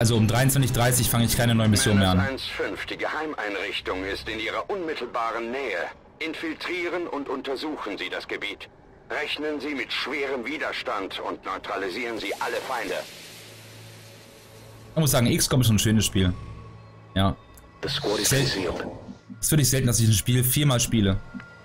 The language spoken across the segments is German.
Also um 23:30 fange ich keine neue Mission mehr an. 1-5, die Geheimeinrichtung ist in Ihrer unmittelbaren Nähe. Infiltrieren und untersuchen Sie das Gebiet. Rechnen Sie mit schwerem Widerstand und neutralisieren Sie alle Feinde. Ich muss sagen, XCOM ist schon ein schönes Spiel. Ja. Es ist wirklich selten, dass ich ein Spiel 4-mal spiele.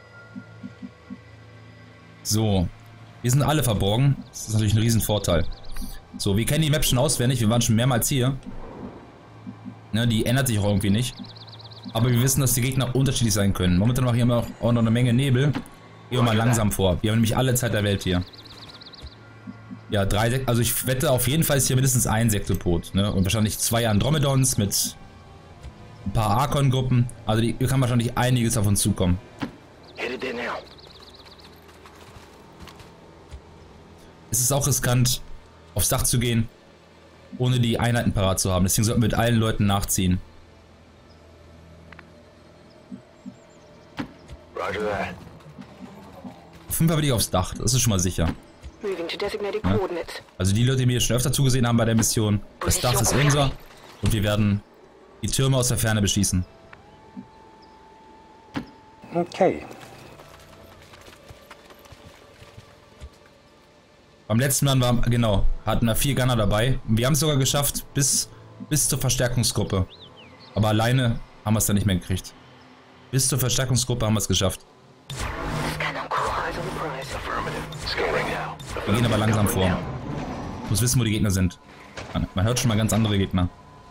So. Wir sind alle verborgen. Das ist natürlich ein Riesenvorteil. So, wir kennen die Map schon auswendig. Wir waren schon mehrmals hier. Ne, die ändert sich auch irgendwie nicht. Aber wir wissen, dass die Gegner unterschiedlich sein können. Momentan machen wir auch noch eine Menge Nebel. Gehen wir mal langsam vor. Wir haben nämlich alle Zeit der Welt hier. Ja, also ich wette, auf jeden Fall ist hier mindestens ein Sektopod. Ne? Und wahrscheinlich 2 Andromedons mit ein paar Archon-Gruppen. Also hier kann wahrscheinlich einiges auf uns zukommen. Es ist auch riskant, aufs Dach zu gehen, ohne die Einheiten parat zu haben. Deswegen sollten wir mit allen Leuten nachziehen. Auf jeden Fall will ich aufs Dach, das ist schon mal sicher. Ja. Also die Leute, die mir schon öfter zugesehen haben bei der Mission, das Dach ist unser und wir werden die Türme aus der Ferne beschießen. Okay. Beim letzten Mal hatten wir 4 Gunner dabei. Wir haben es sogar geschafft bis zur Verstärkungsgruppe. Aber alleine haben wir es dann nicht mehr gekriegt. Bis zur Verstärkungsgruppe haben wir es geschafft. Wir gehen aber langsam vor. Ich muss wissen, wo die Gegner sind. Man hört schon mal ganz andere Gegner.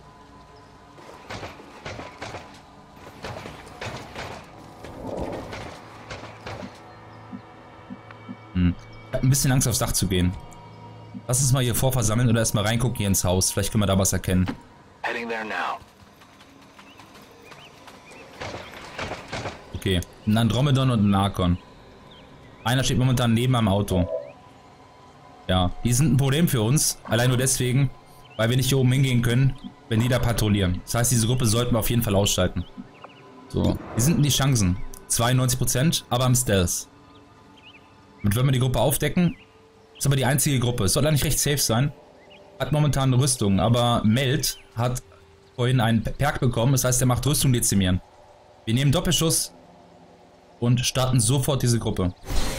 Ich hab ein bisschen Angst, aufs Dach zu gehen. Lass uns mal hier vorversammeln oder erstmal reingucken hier ins Haus. Vielleicht können wir da was erkennen. Okay, ein Andromedon und ein Archon. Einer steht momentan neben am Auto. Ja, die sind ein Problem für uns. Allein nur deswegen, weil wir nicht hier oben hingehen können, wenn die da patrouillieren. Das heißt, diese Gruppe sollten wir auf jeden Fall ausschalten. So, wie sind denn die Chancen? 92%, aber im Stealth. Und wenn wir die Gruppe aufdecken, ist aber die einzige Gruppe. Es soll eigentlich recht safe sein. Hat momentan eine Rüstung, aber Meld hat vorhin einen Perk bekommen. Das heißt, er macht Rüstung dezimieren. Wir nehmen Doppelschuss und starten sofort diese Gruppe.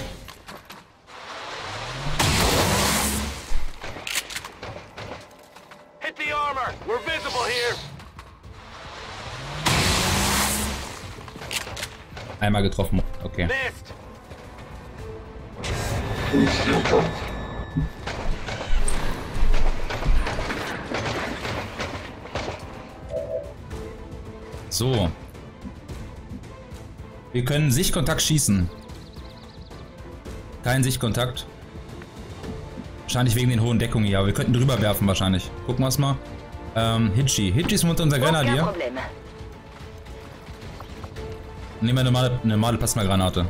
Einmal getroffen. Okay. So. Wir können Sichtkontakt schießen. Kein Sichtkontakt. Wahrscheinlich wegen den hohen Deckungen hier, aber wir könnten drüber werfen wahrscheinlich. Gucken wir es mal. Hitchi. Hitchi ist unser Grenadier. Nehmen wir eine normale Plasmagranate.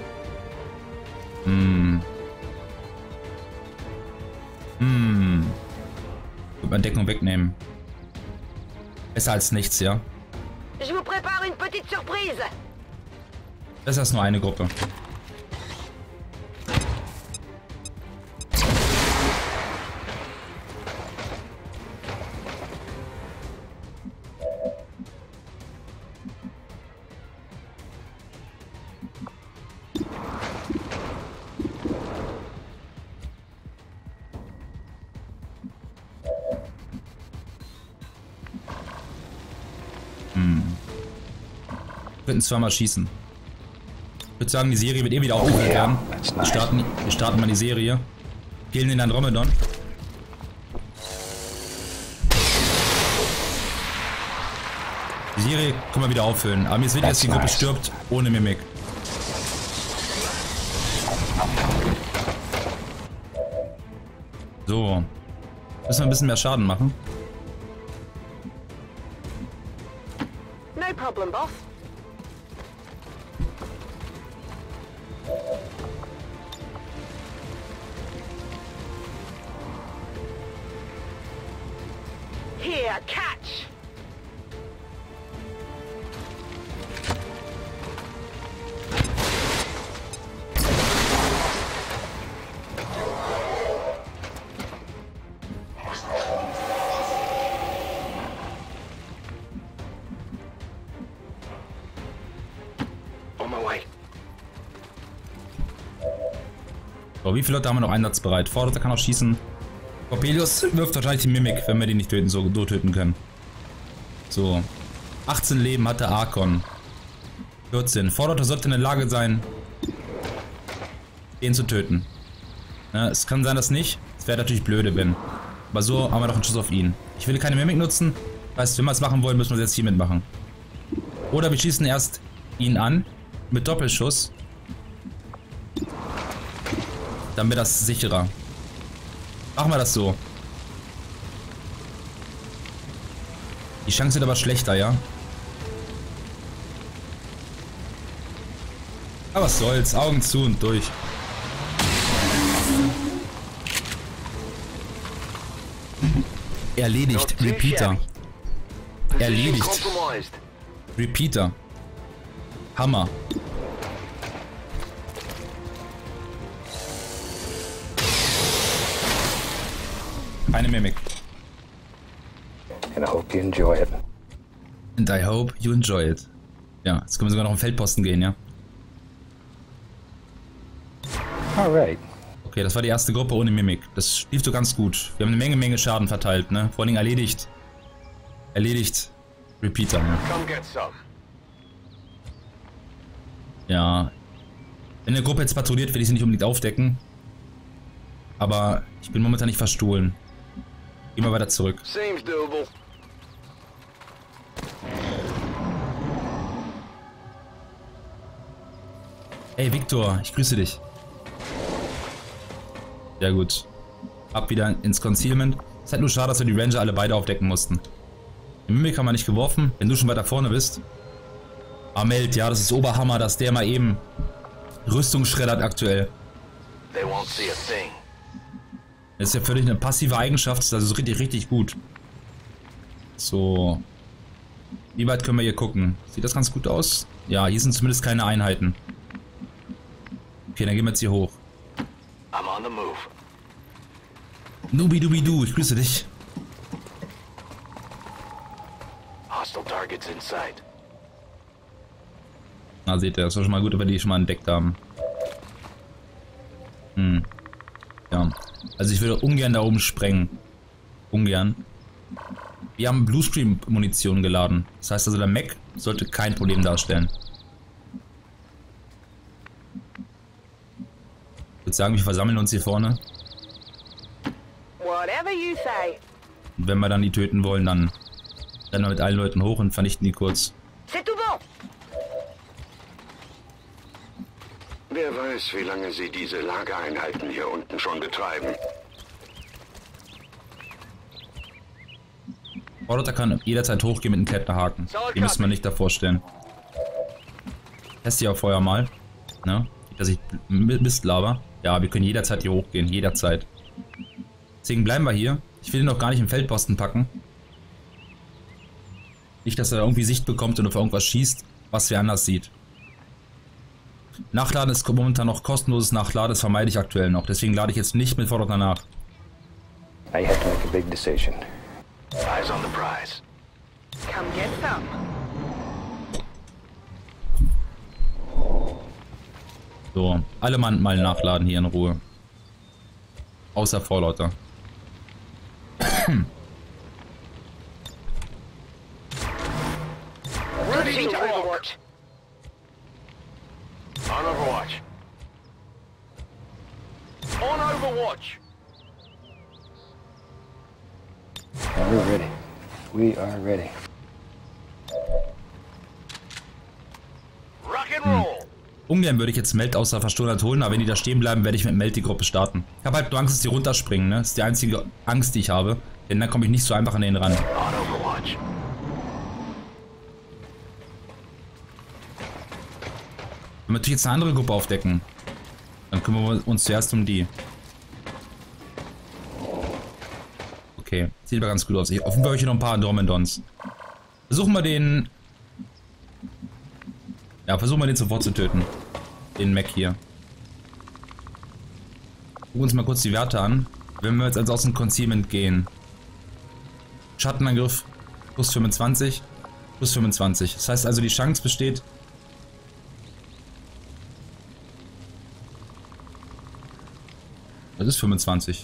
Gut, mal Deckung wegnehmen. Besser als nichts, ja. Besser ist nur eine Gruppe. Wir könnten zweimal schießen. Ich würde sagen, die Serie wird eh wieder aufgehört werden. Wir starten mal die Serie. Killen den Andromedon. Die Serie können wir wieder auffüllen. Aber mir ist wichtig, dass die Gruppe stirbt ohne Mimik. So. Müssen wir ein bisschen mehr Schaden machen. No problem, boss. Here, catch. On my way. So, wie viele Leute haben wir noch einsatzbereit? Vorderter kann auch schießen. Coppelius wirft wahrscheinlich die Mimik, wenn wir die nicht töten, so töten können. So. 18 Leben hatte Archon. 14. Vorderter sollte in der Lage sein, den zu töten. Ne, es kann sein, dass nicht. Es wäre natürlich blöde, wenn. Aber so haben wir doch einen Schuss auf ihn. Ich will keine Mimik nutzen. Das heißt, wenn wir es machen wollen, müssen wir es jetzt hier mitmachen. Oder wir schießen erst ihn an. Mit Doppelschuss. Dann wird das sicherer. Machen wir das so. Die Chance wird aber schlechter, ja? Aber was soll's. Augen zu und durch. Erledigt. Repeater. Erledigt. Repeater. Hammer. Keine Mimik. And I hope you enjoy it. And I hope you enjoy it. Ja, jetzt können wir sogar noch auf den Feldposten gehen, ja? Alright. Okay, das war die erste Gruppe ohne Mimik. Das lief so ganz gut. Wir haben eine Menge Schaden verteilt, ne? Vor allem erledigt. Erledigt. Repeater, ne? Come get some. Ja. Wenn eine Gruppe jetzt patrouilliert, will ich sie nicht unbedingt aufdecken. Aber ich bin momentan nicht verstohlen. Geh mal weiter zurück. Seems doable. Hey Victor, ich grüße dich. Sehr gut. Ab wieder ins Concealment. Ist halt nur schade, dass wir die Ranger alle beide aufdecken mussten. Die Mimik haben wir nicht geworfen, wenn du schon weiter vorne bist. Amelt, ja, das ist Oberhammer, dass der mal eben Rüstung schreddert aktuell. They won't see a thing. Das ist ja völlig eine passive Eigenschaft, das ist also richtig, richtig gut. So. Wie weit können wir hier gucken? Sieht das ganz gut aus? Ja, hier sind zumindest keine Einheiten. Okay, dann gehen wir jetzt hier hoch. I'm on the move. Nubi-Dubi-Du, ich grüße dich. Hostile targets inside. Na, seht ihr, das war schon mal gut, ob wir die schon mal entdeckt haben. Ja. Also ich würde ungern da oben sprengen. Ungern. Wir haben Bluescreen-Munition geladen. Das heißt also, der Mech sollte kein Problem darstellen. Ich würde sagen, wir versammeln uns hier vorne. Whatever you say. Und wenn wir dann die töten wollen, dann rennen wir mit allen Leuten hoch und vernichten die kurz. C'est tout bon. Wer weiß, wie lange sie diese Lagereinheiten hier unten schon betreiben. Vorderter kann jederzeit hochgehen mit einem Kletterhaken. Die müssen wir nicht davor stellen. Test hier auf Feuer mal. Ne? Dass ich Mist laber. Ja, wir können jederzeit hier hochgehen. Jederzeit. Deswegen bleiben wir hier. Ich will ihn noch gar nicht im Feldposten packen. Nicht, dass er irgendwie Sicht bekommt und auf irgendwas schießt, was wer anders sieht. Nachladen ist momentan noch kostenloses Nachladen. Das vermeide ich aktuell noch. Deswegen lade ich jetzt nicht mit Vorderter nach. I have to make a big decision. Eyes on the prize. Come get some. So, alle Mann mal nachladen hier in Ruhe. Außer Vorlauter. Ready to Overwatch. On Overwatch. On Overwatch. We're ready. We are ready. Rock and roll. Ungern würde ich jetzt Meld außer Verstohnert holen, aber wenn die da stehen bleiben, werde ich mit Meld die Gruppe starten. Ich habe halt nur Angst, dass die runterspringen, ne? Das ist die einzige Angst, die ich habe. Denn dann komme ich nicht so einfach an den ran. On Overwatch. Wenn wir natürlich jetzt eine andere Gruppe aufdecken, dann kümmern wir uns zuerst um die. Okay, sieht aber ganz gut aus. Ich offenbar hier noch ein paar Andromedons. Versuchen wir den... Ja, versuchen wir den sofort zu töten. Den Mech hier. Gucken uns mal kurz die Werte an. Wenn wir jetzt also aus dem Concealment gehen. Schattenangriff plus 25, plus 25. Das heißt also, die Chance besteht, ist 25.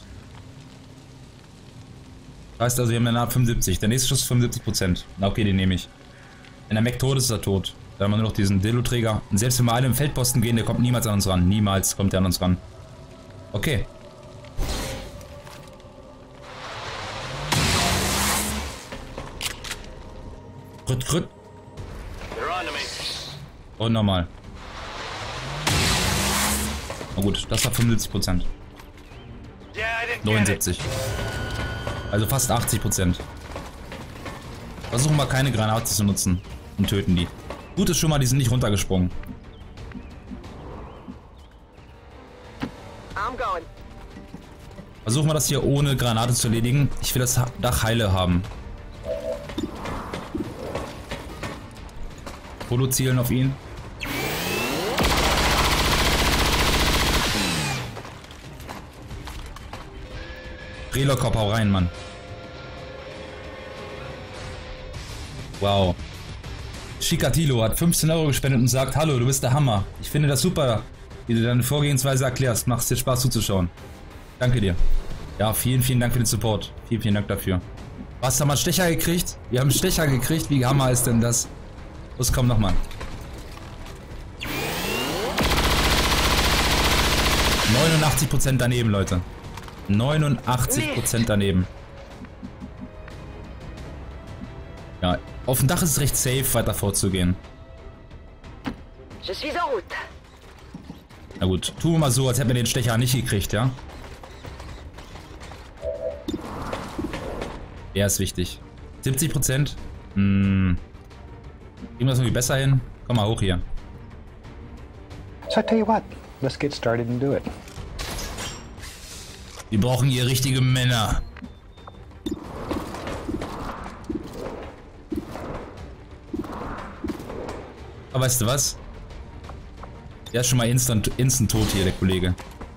Das heißt also, wir haben danach 75. Der nächste Schuss ist 75%. Na okay, den nehme ich. Wenn der Mac tot ist, ist er tot. Da haben wir nur noch diesen Dildo-Träger. Und selbst wenn wir alle im Feldposten gehen, der kommt niemals an uns ran. Niemals kommt der an uns ran. Okay. Krütt. Und nochmal. Na gut, das war 75%. 79. Also fast 80%. Versuchen wir keine Granate zu nutzen und töten die. Gut ist schon mal, die sind nicht runtergesprungen. Versuchen wir das hier ohne Granate zu erledigen. Ich will das Dach heile haben. Holo zielen auf ihn. Relokop, hau rein, Mann. Wow. Chikatilo hat 15 € gespendet und sagt, hallo, du bist der Hammer. Ich finde das super, wie du deine Vorgehensweise erklärst. Macht dir Spaß zuzuschauen. Danke dir. Ja, vielen Dank für den Support. Vielen Dank dafür. Was, haben wir einen Stecher gekriegt? Wir haben einen Stecher gekriegt. Wie Hammer ist denn das? Los, komm nochmal. 89% daneben, Leute. 89% daneben. Ja, auf dem Dach ist es recht safe, weiter vorzugehen. Na gut, tun wir mal so, als hätten wir den Stecher nicht gekriegt, ja? Der ist wichtig. 70%. Kriegen wir das irgendwie besser hin? Komm mal hoch hier. So I tell you what, let's get started and do it. Wir brauchen hier richtige Männer. Aber weißt du was? Der ist schon mal instant tot hier, der Kollege.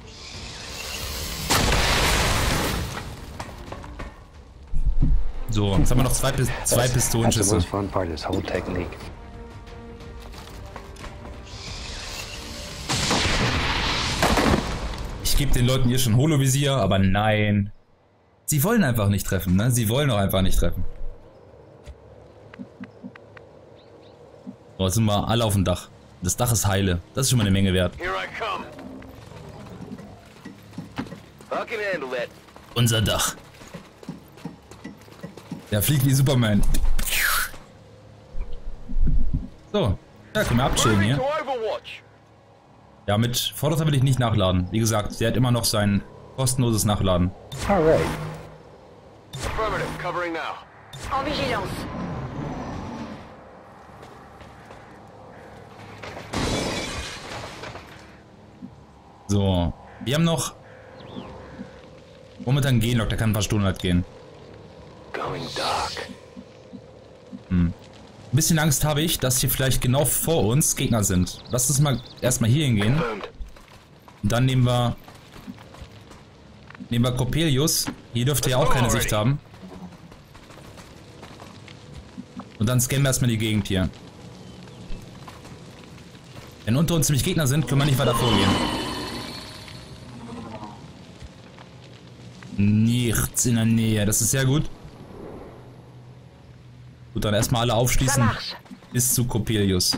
So, jetzt haben wir noch zwei Pistolenschüsse. That's the most fun part of this whole technique. Ich gebe den Leuten hier schon Holovisier, aber nein. Sie wollen einfach nicht treffen, ne? Sie wollen doch einfach nicht treffen. So, jetzt sind wir alle auf dem Dach. Das Dach ist heile. Das ist schon mal eine Menge wert. Unser Dach. Der fliegt wie Superman. So, ja, können wir abchillen hier. Ja, mit Vorderter will ich nicht nachladen. Wie gesagt, der hat immer noch sein kostenloses Nachladen. Alright. En vigilance. So, wir haben noch momentan Genlock, der kann ein paar Stunden halt gehen. Ein bisschen Angst habe ich, dass hier vielleicht genau vor uns Gegner sind. Lass uns mal erstmal hier hingehen. Und dann nehmen wir Coppelius. Hier dürfte er auch keine Sicht haben. Und dann scannen wir erstmal die Gegend hier. Wenn unter uns nämlich Gegner sind, können wir nicht weiter vorgehen. Nichts in der Nähe, das ist sehr gut. Gut, dann erstmal alle aufschließen bis zu Coppelius.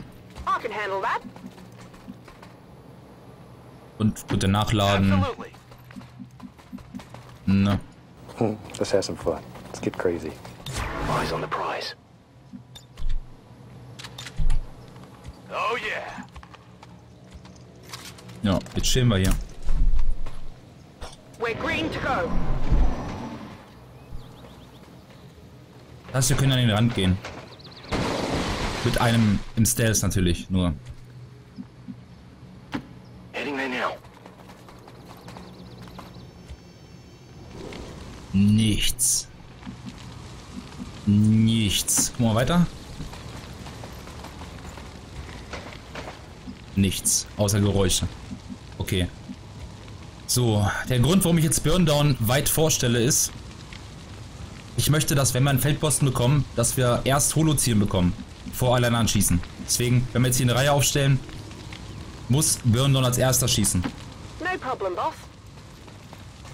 Und bitte nachladen. Na. Let's have some fun. Let's get crazy. Eyes on the prize. Oh yeah. Ja, jetzt chillen wir hier. We're green to go. Das heißt, wir können an den Rand gehen. Mit einem im Stealth natürlich, nur. Heading there now. Nichts. Nichts. Guck mal weiter. Nichts. Außer Geräusche. Okay. So, der Grund, warum ich jetzt Burndown weit vorstelle, ist, ich möchte, dass, wenn wir einen Feldposten bekommen, dass wir erst Holo-Zielen bekommen, vor alle anderen schießen. Deswegen, wenn wir jetzt hier eine Reihe aufstellen, muss Burndown als erster schießen. No problem, boss.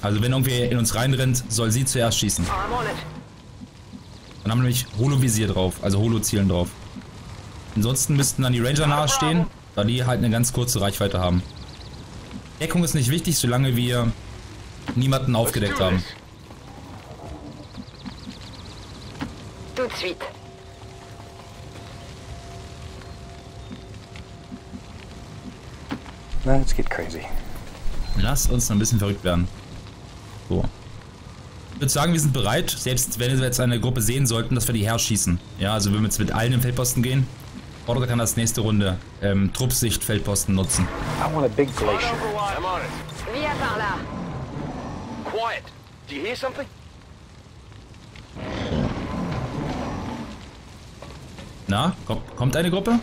Also wenn irgendwer in uns reinrennt, soll sie zuerst schießen. I'm on it. Dann haben wir nämlich Holo-Visier drauf, also Holo-Zielen drauf. Ansonsten müssten dann die Ranger nahe stehen, da die halt eine ganz kurze Reichweite haben. Deckung ist nicht wichtig, solange wir niemanden aufgedeckt haben. Tout de suite. Let's get crazy. Lasst uns noch ein bisschen verrückt werden. So. Ich würde sagen, wir sind bereit, selbst wenn wir jetzt eine Gruppe sehen sollten, dass wir die herschießen. Ja, also wenn wir jetzt mit allen im Feldposten gehen, oder kann das nächste Runde Truppsicht-Feldposten nutzen. I want a big glacier. I'm on it. Viens par là. Quiet. Do you hear something? Na, kommt eine Gruppe?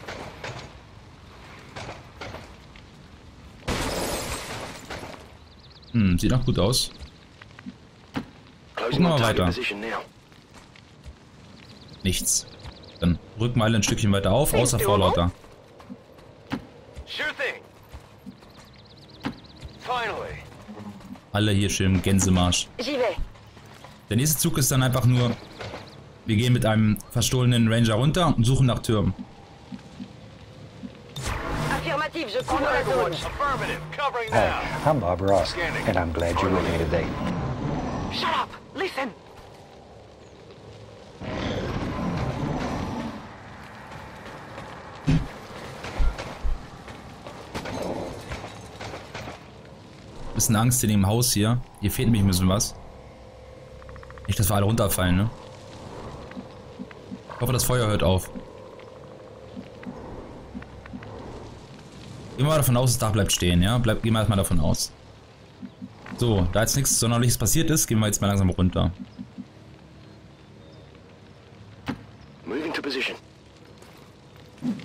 Sieht noch gut aus. Gucken wir mal weiter. Nichts. Dann rücken wir alle ein Stückchen weiter auf, außer Vorlauter. Alle hier schön im Gänsemarsch. J'y vais. Der nächste Zug ist dann einfach nur, wir gehen mit einem verstohlenen Ranger runter und suchen nach Türmen. Affirmative, je couvre la zone. Hey, I'm Bob Ross, and I'm glad you're with me today. Shut up. Listen. Bisschen Angst in dem Haus hier. Hier fehlt nämlich ein bisschen was. Nicht, dass wir alle runterfallen, ne? Ich hoffe, das Feuer hört auf. Gehen wir mal davon aus, das Dach bleibt stehen, ja? Gehen wir erstmal davon aus. So, da jetzt nichts Sonderliches passiert ist, gehen wir jetzt mal langsam runter. Moving to position. In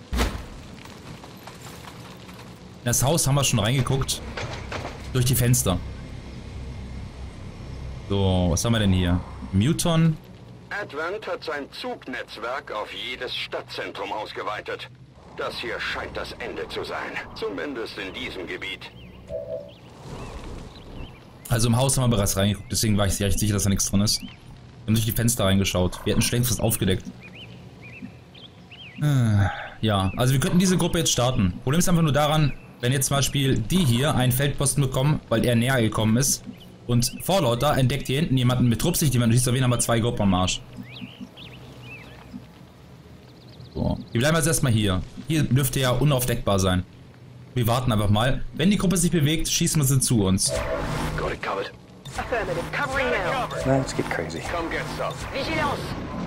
das Haus haben wir schon reingeguckt. Durch die Fenster. So, was haben wir denn hier? Muton. Advent hat sein Zugnetzwerk auf jedes Stadtzentrum ausgeweitet. Das hier scheint das Ende zu sein. Zumindest in diesem Gebiet. Also im Haus haben wir bereits reingeguckt, deswegen war ich sehr sicher, dass da nichts drin ist. Wir haben durch die Fenster reingeschaut. Wir hätten schon längst was aufgedeckt. Ja, also wir könnten diese Gruppe jetzt starten. Problem ist einfach nur daran, wenn jetzt zum Beispiel die hier einen Feldposten bekommen, weil er näher gekommen ist, und Vorlauter entdeckt hier hinten jemanden mit Truppsicht, jemanden schießt, auf jeden haben wir 2 Gruppen am Marsch. So, wir bleiben jetzt erstmal hier. Hier dürfte ja unaufdeckbar sein. Wir warten einfach mal. Wenn die Gruppe sich bewegt, schießen wir sie zu uns. Got it covered. Affirmative, covering now. Let's get crazy. Come get some. Vigilance.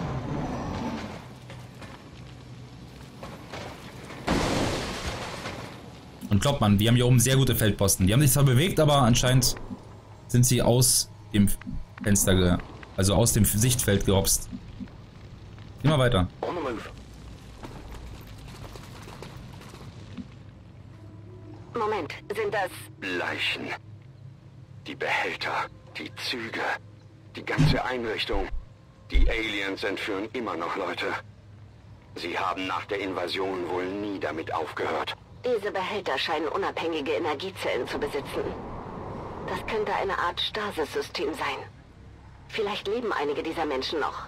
Und glaubt man, wir haben hier oben sehr gute Feldposten. Die haben sich zwar bewegt, aber anscheinend sind sie aus dem Fenster, also aus dem Sichtfeld gehopst. Immer weiter. On the move. Moment, sind das... Leichen. Die Behälter, die Züge, die ganze Einrichtung. Die Aliens entführen immer noch Leute. Sie haben nach der Invasion wohl nie damit aufgehört. Diese Behälter scheinen unabhängige Energiezellen zu besitzen. Das könnte eine Art Stasis-System sein. Vielleicht leben einige dieser Menschen noch.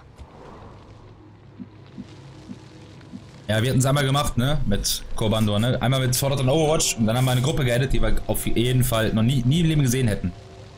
Ja, wir hatten es einmal gemacht, ne? Mit Korbandor, ne? Einmal mit Sword Art und Overwatch und dann haben wir eine Gruppe geaddet, die wir auf jeden Fall noch nie im Leben gesehen hätten.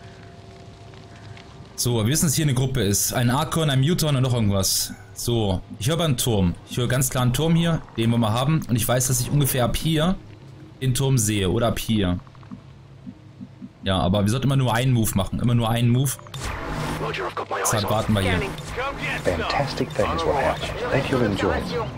So, wir wissen, dass hier eine Gruppe ist. Ein Archon, ein Muton und noch irgendwas. So, ich höre aber einen Turm. Ich höre ganz klar einen Turm hier, den wir mal haben. Und ich weiß, dass ich ungefähr ab hier den Turm sehe. Oder ab hier. Ja, aber wir sollten immer nur einen Move machen. Immer nur einen Move. Roger, I've got my eyes Deshalb on. warten wir hier. Scanning. Fantastic things will happen. I think you'll enjoy it. Observation.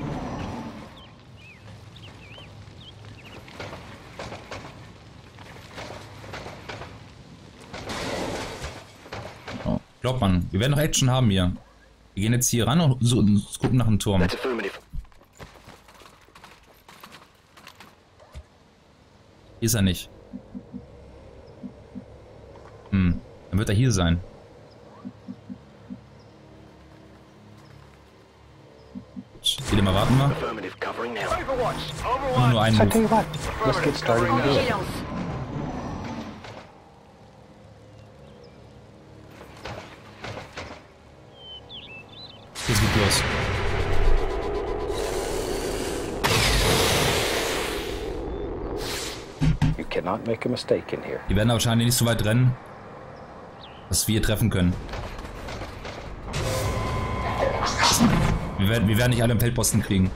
Oh, glaubt man, wir werden noch Action haben hier. Wir gehen jetzt hier ran und gucken nach dem Turm. That's affirmative. Hier ist er nicht. Dann wird er hier sein. Wieder mal warten wir. Affirmative covering now. Immer nur einen So I Move. tell you what, let's get started and do it. Vigilance. Jetzt geht los. You cannot make a mistake in here. Die werden wahrscheinlich nicht so weit rennen, dass wir treffen können. Wir werden nicht alle im Feldposten kriegen.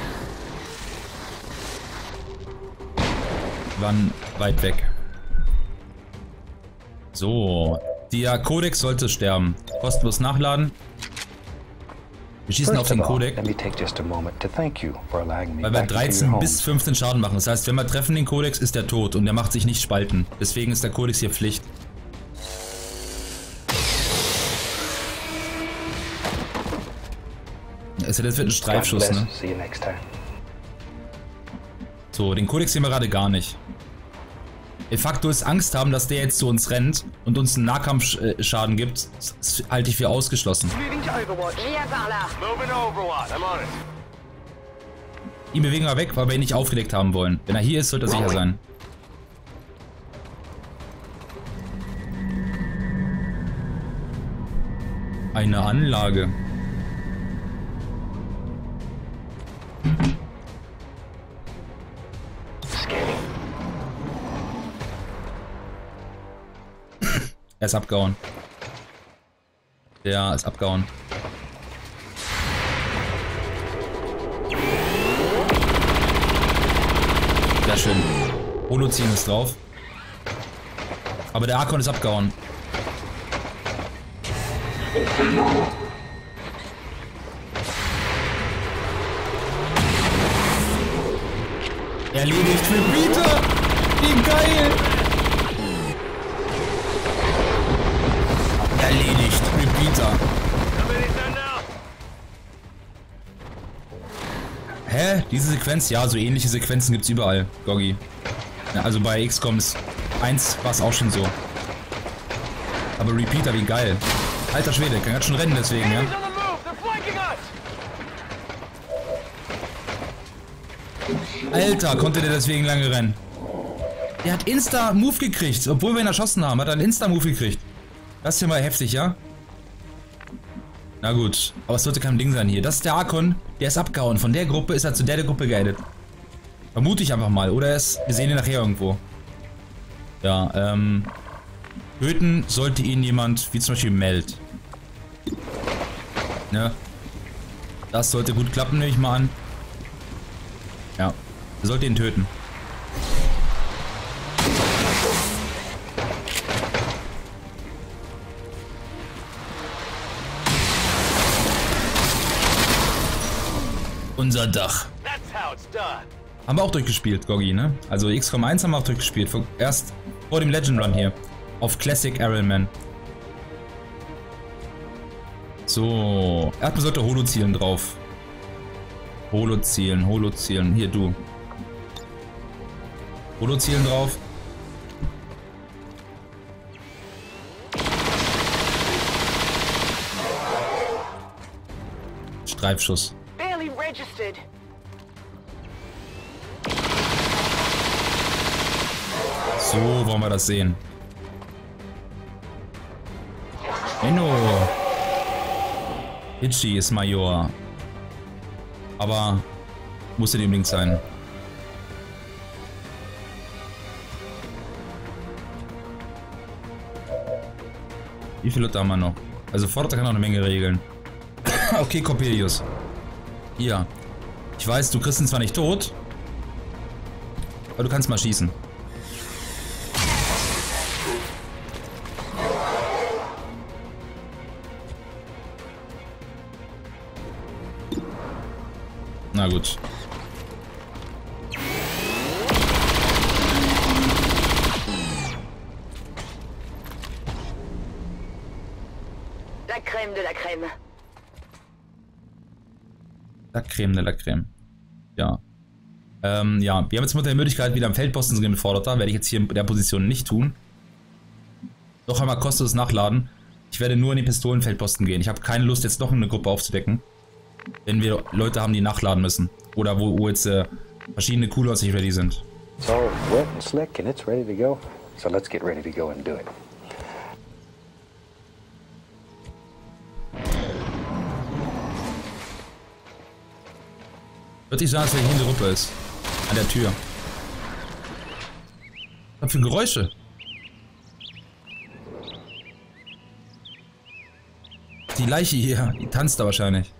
Wir waren weit weg. So, der Kodex sollte sterben. Kostenlos nachladen. Wir schießen auf den Kodex, let me take just a moment to thank you for allowing me weil wir back into your 13 home. bis 15 Schaden machen. Das heißt, wenn wir treffen den Kodex, ist der tot und der macht sich nicht spalten. Deswegen ist der Kodex hier Pflicht. Das wird ein Streifschuss, God ne? bless. See you next time. So, den Kodex sehen wir gerade gar nicht. De facto ist Angst haben, dass der jetzt zu uns rennt und uns einen Nahkampfschaden gibt, das halte ich für ausgeschlossen. Moving to Overwatch. Via Gala. Moving to Overwatch. I'm on it. Ihn bewegen wir weg, weil wir ihn nicht aufgedeckt haben wollen. Wenn er hier ist, sollte er sicher sein. Eine Anlage. Er ist abgehauen. Der ist abgehauen. Sehr schön. Holoziehen ist drauf. Aber der Archon ist abgehauen. Erledigt Repeater! Wie geil! Erledigt Repeater. Hä? Diese Sequenz? Ja, so ähnliche Sequenzen gibt's überall, Goggi. Ja, also bei XCOM 1 war es auch schon so. Aber Repeater, wie geil. Alter Schwede, kann ganz schon rennen deswegen, ja? Alter, konnte der deswegen lange rennen? Der hat Insta-Move gekriegt, obwohl wir ihn erschossen haben, hat er einen Insta-Move gekriegt. Das ist hier mal heftig, ja? Na gut, aber es sollte kein Ding sein hier. Das ist der Archon, der ist abgehauen. Von der Gruppe ist er zu der Gruppe geaddet. Vermute ich einfach mal. Oder wir sehen ihn nachher irgendwo. Ja, töten sollte ihn jemand, wie zum Beispiel Meld. Ne? Das sollte gut klappen, nehme ich mal an. Ja, er sollte ihn töten. Unser Dach. Haben wir auch durchgespielt, Goggi, ne? Also XCOM 1 haben wir auch durchgespielt. Erst vor dem Legend Run hier. Auf Classic Ironman. So. Erstmal sollte Holo-Zielen drauf. Holo-Zielen, Holo-Zielen. Hier, du. Holo-Zielen drauf. Streifschuss. Barely registered. So wollen wir das sehen. Enno. Hitchi ist Major. Aber musste dem Link sein. Wie viele Leute haben wir noch? Also Vorder kann auch eine Menge regeln. Okay, Coppelius. Hier. Ich weiß, du kriegst ihn zwar nicht tot, aber du kannst mal schießen. Na gut. La crème de la crème. La Creme de la Creme. Ja. Ja, wir haben jetzt mit der Möglichkeit, wieder am Feldposten zu gehen mit Vorderter. Werde ich jetzt hier in der Position nicht tun. Noch einmal kostenlos nachladen. Ich werde nur in den Pistolenfeldposten gehen. Ich habe keine Lust, jetzt noch eine Gruppe aufzudecken. Wenn wir Leute haben, die nachladen müssen. Oder wo jetzt verschiedene Coolers nicht ready sind. It's all wet and slick and it's ready to go. So let's get ready to go and do it. Hört sich so an, als wenn hier eine Gruppe ist. An der Tür. Was für Geräusche? Die Leiche hier, die tanzt da wahrscheinlich.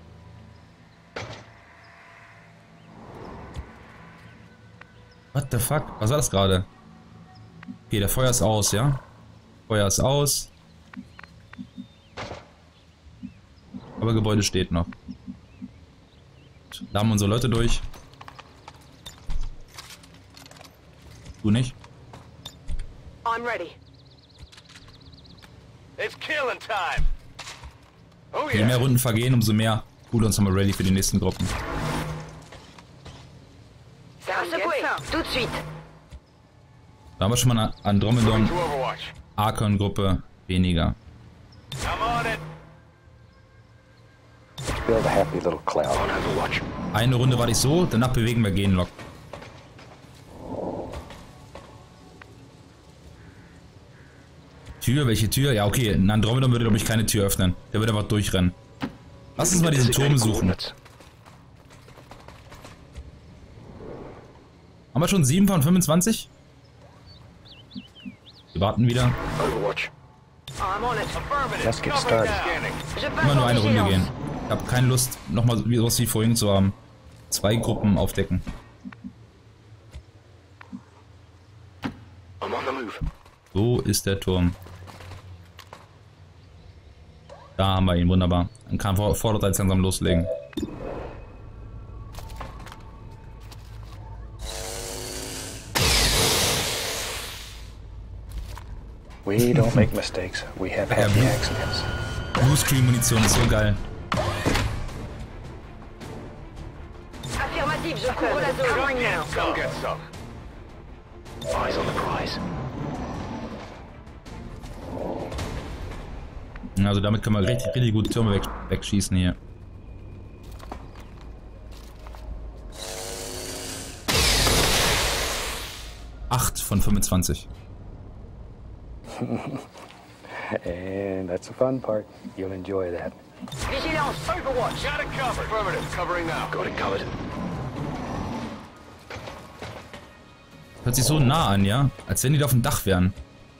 What the fuck? Was war das gerade? Okay, der Feuer ist aus, ja? Feuer ist aus. Aber Gebäude steht noch. Da haben unsere Leute durch. Du nicht? I'm ready. It's killing time. Oh Je mehr Runden vergehen, umso mehr Coolers haben wir ready für die nächsten Gruppen. Tout de suite. Da haben wir schon mal eine Andromedon Archon Gruppe weniger. I'm on it. Let's build a happy little cloud. On Overwatch. Eine Runde war ich so, danach bewegen wir Genlock. Tür, welche Tür? Ja, okay, ein Andromedon würde, glaube ich, keine Tür öffnen. Der würde einfach durchrennen. Lass uns mal diesen Turm suchen. Haben wir schon 7 von 25? Wir warten wieder. Overwatch. I'm on it. Let's get started. Je passe Immer nur en eine Runde vigilance. gehen. Ich habe keine Lust, nochmal sowas wie vorhin zu haben. 2 Gruppen aufdecken. I'm on the move. So ist der Turm. Da haben wir ihn, wunderbar. Dann kann fordert als langsam loslegen. We don't make mistakes. We have happy accidents. Bluescreen-Munition ist so geil. Affirmative, je couvre la zone. Covering now. Come get some. Eyes on the prize. Also damit können wir richtig gut Türme wegschießen hier. Acht von 25. And that's the fun part. You'll enjoy that. Vigilance. Overwatch. Got it covered. Affirmative. Covering now. Got it covered. Hört sich so nah an, ja? Als wenn die da auf dem Dach wären.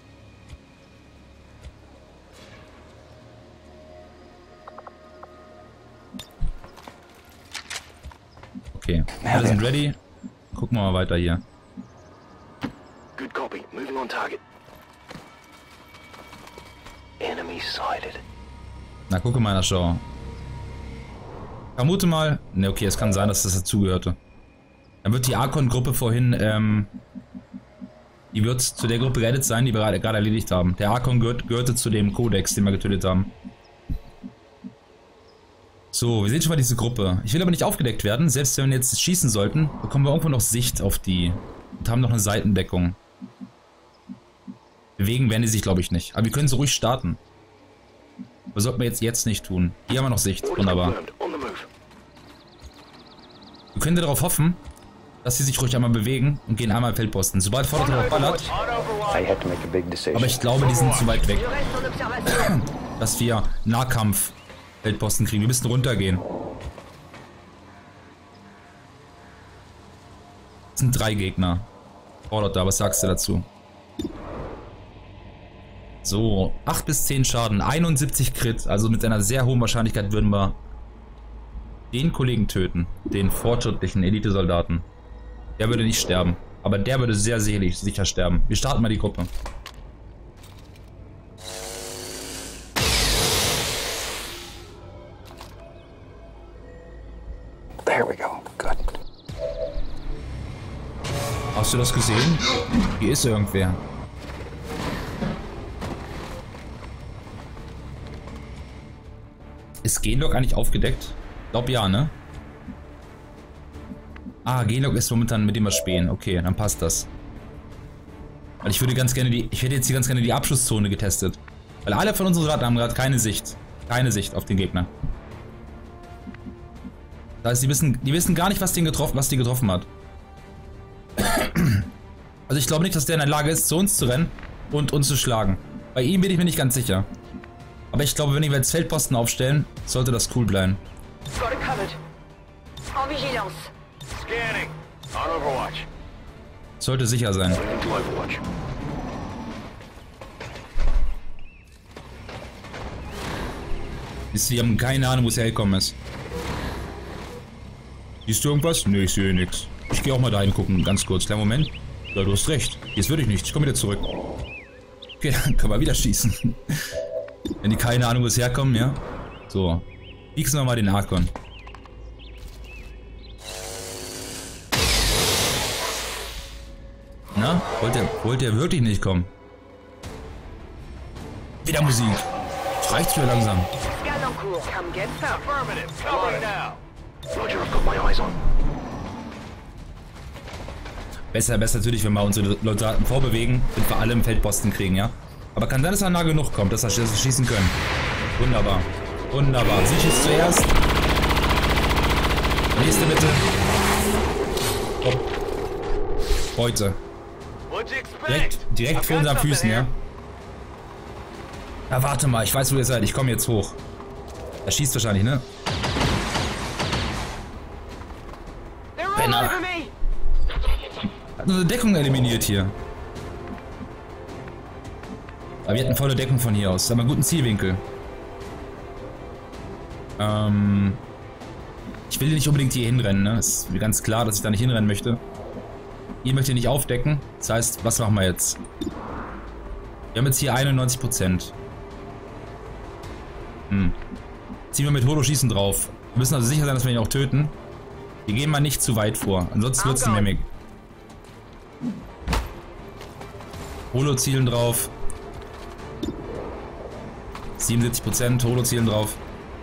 Okay, alle sind ready. Gucken wir mal weiter hier. Good copy. Moving on target. Enemy sighted. Na, gucke mal, schau. Vermute mal. Ne, okay, es kann sein, dass das dazugehörte. Dann wird die Archon-Gruppe vorhin, die wird zu der Gruppe geaddet sein, die wir gerade erledigt haben. Der Archon gehörte zu dem Codex, den wir getötet haben. So, wir sehen schon mal diese Gruppe. Ich will aber nicht aufgedeckt werden. Selbst wenn wir jetzt schießen sollten, bekommen wir irgendwo noch Sicht auf die. Und haben noch eine Seitendeckung. Bewegen werden die sich, glaube ich, nicht. Aber wir können so ruhig starten. Was sollten wir jetzt nicht tun? Hier haben wir noch Sicht. Wunderbar. On the move. Wir können darauf hoffen, dass sie sich ruhig einmal bewegen und gehen einmal Feldposten. Sobald Vordertür noch ballert. On Overwatch. I had to make a big decision. Aber ich glaube, die sind zu weit weg, Je reste en observation. dass wir Nahkampf Feldposten kriegen. Wir müssen runtergehen. Das sind 3 Gegner. Fordert da, was sagst du dazu? So, 8 bis 10 Schaden, 71 Crit, also mit einer sehr hohen Wahrscheinlichkeit würden wir den Kollegen töten, den fortschrittlichen Elitesoldaten. Der würde nicht sterben, aber der würde sehr sicher sterben. Wir starten mal die Gruppe. There we go. Good. Hast du das gesehen? Hier ist irgendwer. Ist Genlock eigentlich aufgedeckt? Ich glaube ja, ne? Ah, Genlock ist momentan mit dem wir spähen. Okay, dann passt das. Weil ich würde ganz gerne ich hätte jetzt hier ganz gerne die Abschusszone getestet. Weil alle von unseren Soldaten haben gerade keine Sicht. Keine Sicht auf den Gegner. Das heißt, die wissen gar nicht, was die getroffen hat. Also ich glaube nicht, dass der in der Lage ist, zu uns zu rennen und uns zu schlagen. Bei ihm bin ich mir nicht ganz sicher. Aber ich glaube, wenn wir jetzt Feldposten aufstellen, sollte das cool bleiben. Got it covered. En vigilance. On Overwatch. Sollte sicher sein. Into Overwatch. Die haben keine Ahnung, wo es hergekommen ist. Siehst du irgendwas? Nee, ich sehe nichts. Ich gehe auch mal da hingucken, ganz kurz. Kleinen Moment. Ja, du hast recht. Jetzt würde ich nicht. Ich komme wieder zurück. Okay, dann können wir wieder schießen. Wenn die keine Ahnung, wo es herkommen, ja. So. Pieksen wir mal den Archon. Na? Wollte er wirklich nicht kommen? Wieder Musik. Das reicht für langsam. Galoncourt, come get some. Affirmative. Covering now. Roger, I've got my eyes on. Besser natürlich, wenn wir unsere Soldaten vorbewegen, damit wir alle im Feldposten kriegen, ja? Aber kann sein, dass er nah genug kommt, dass wir schießen können. Wunderbar. Wunderbar. Sie schießt zuerst. Nächste bitte. Hopp. Heute. What'd you expect? Direkt vor unseren Füßen, ja? Ja, warte mal, ich weiß, wo ihr seid. Ich komme jetzt hoch. Er schießt wahrscheinlich, ne? Penner. Hat unsere Deckung eliminiert hier. Aber wir hatten volle Deckung von hier aus. Aber einen guten Zielwinkel. Ich will nicht unbedingt hier hinrennen, ne? Ist mir ganz klar, dass ich da nicht hinrennen möchte. Ihr möchtet nicht aufdecken. Das heißt, was machen wir jetzt? Wir haben jetzt hier 91%. Ziehen wir mit Holo-Schießen drauf. Wir müssen also sicher sein, dass wir ihn auch töten. Wir gehen mal nicht zu weit vor. Ansonsten wird es ein Mimic. Holo-Zielen drauf. 77%, Holo-Zielen drauf.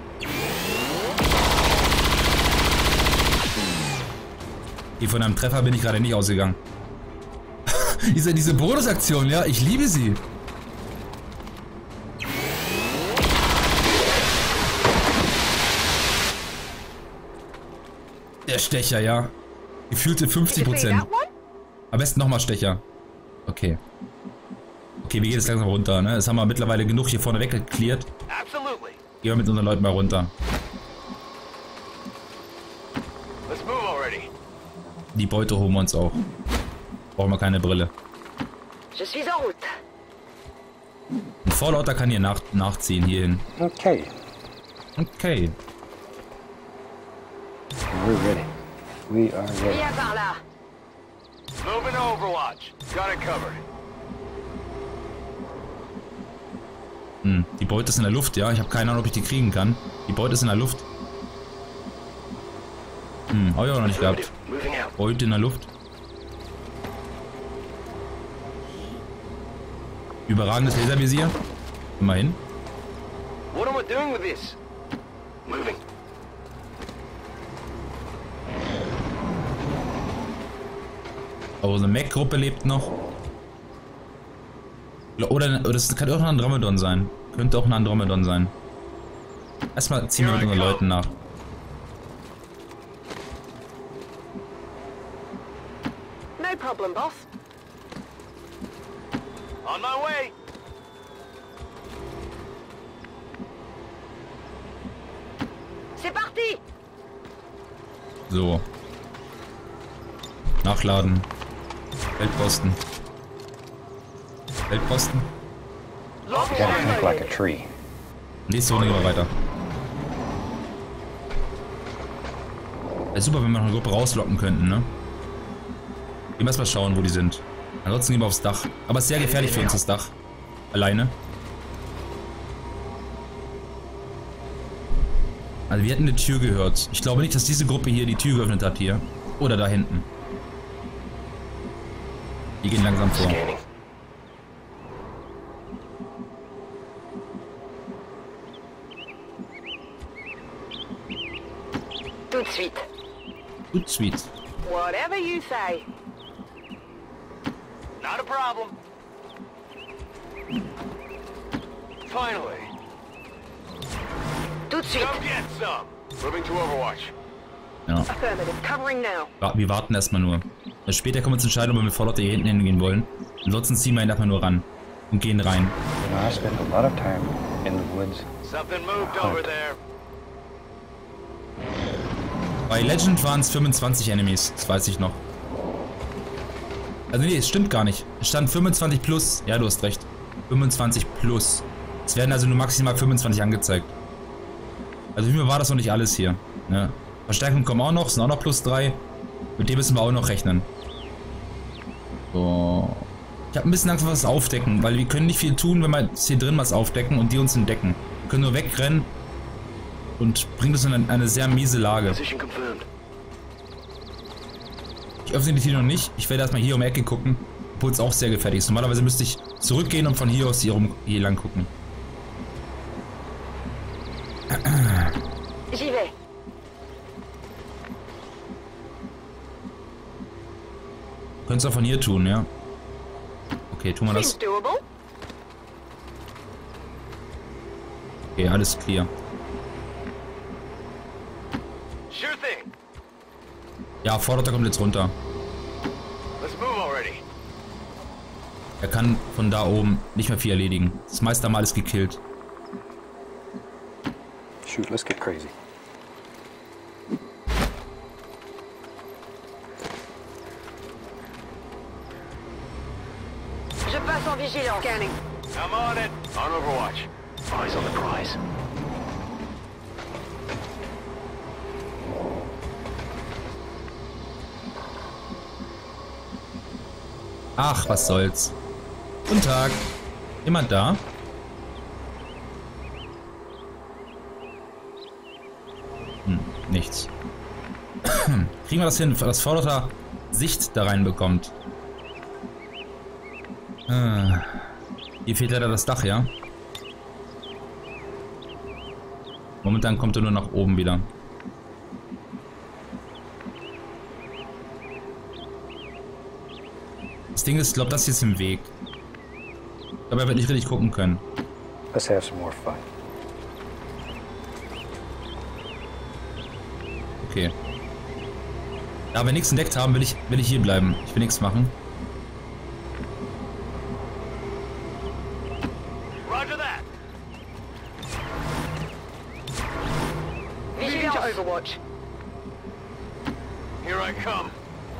Hier von einem Treffer bin ich gerade nicht ausgegangen. diese Bonusaktion, ja, ich liebe sie. Der Stecher, ja. Gefühlte 50%. Am besten nochmal Stecher. Okay. Okay, wir gehen jetzt langsam runter, ne? Das haben wir mittlerweile genug hier vorne weggeklärt. Absolutely. Gehen wir mit unseren Leuten mal runter. Let's move already. Die Beute holen wir uns auch. Brauchen wir keine Brille. Je suis en route. Ein Vorlauter kann hier nachziehen, hierhin. Okay, Okay. we're ready. We are ready. Viens par là. Moving to Overwatch. Got it covered. Die Beute ist in der Luft, ja. Ich habe keine Ahnung, ob ich die kriegen kann. Die Beute ist in der Luft. Hab ich auch noch nicht gehabt. Moving out. Beute in der Luft. Überragendes Laservisier. Immerhin. What am I doing with this? Moving. Aber unsere Mech-Gruppe lebt noch. Oder das kann auch ein Andromedon sein. Könnte auch ein Andromedon sein. Erstmal ziehen wir mit unseren Leuten nach. No problem, boss. On my way. C'est parti. So. Nachladen. Feldposten. Feldposten. Gotta think like a tree. Nächste Runde gehen wir weiter. Wäre super, wenn wir noch eine Gruppe rauslocken könnten, ne? Gehen wir erstmal schauen, wo die sind. Ansonsten gehen wir aufs Dach. Aber es ist sehr gefährlich für uns, das Dach. Alleine. Also wir hätten eine Tür gehört. Ich glaube nicht, dass diese Gruppe hier die Tür geöffnet hat hier. Oder da hinten. Die gehen langsam vor. Scanning. Tout de suite. Gut, sweet. Whatever you say. Not a problem. Finally. Tout de suite. Come get some. Moving to Overwatch. Ja. Affirmative. Covering now. Wir warten erstmal nur. Später können wir uns entscheiden, ob wir mit Vorlaut hier hinten hingehen wollen. Ansonsten ziehen wir ihn einfach nur ran. Und gehen rein. You know, I spend a lot of time in the woods. Something moved over there. Bei Legend waren es 25 Enemies. Das weiß ich noch. Also nee, es stimmt gar nicht. Es stand 25 plus. Ja, du hast recht. 25 plus. Es werden also nur maximal 25 angezeigt. Also wie mir war das noch nicht alles hier. Ne? Verstärkung kommen auch noch, sind auch noch plus 3. Mit dem müssen wir auch noch rechnen. So. Ich habe ein bisschen Angst vor das Aufdecken, weil wir können nicht viel tun, wenn wir jetzt hier drin was aufdecken und die uns entdecken. Wir können nur wegrennen und bringt uns in eine sehr miese Lage. Ich öffne die Tür noch nicht. Ich werde erstmal hier um die Ecke gucken, obwohl es auch sehr gefährlich ist. Normalerweise müsste ich zurückgehen und von hier aus hier lang gucken. J'y vais. Könnt's auch von hier tun, ja. Okay, tun wir das. Seems doable. Okay, alles clear. Sure thing. Ja, Vorderter kommt jetzt runter. Let's move already. Er kann von da oben nicht mehr viel erledigen. Das meiste haben wir alles gekillt. Shoot, let's get crazy. Je passe en vigilance. Scanning. I'm on it. On Overwatch. Eyes on the prize. Ach, was soll's. Guten Tag. Jemand da? Nichts. Kriegen wir das hin, dass Vorderter Sicht da reinbekommt? Hier fehlt leider das Dach, ja? Momentan kommt er nur nach oben wieder. Das Ding ist, ich glaube, das hier ist im Weg. Ich glaube, er wird nicht richtig gucken können. Let's have some more fun. Okay. Da wir nichts entdeckt haben, will ich hier bleiben. Ich will nichts machen. Roger that. Vigilance. Overwatch. Here I come.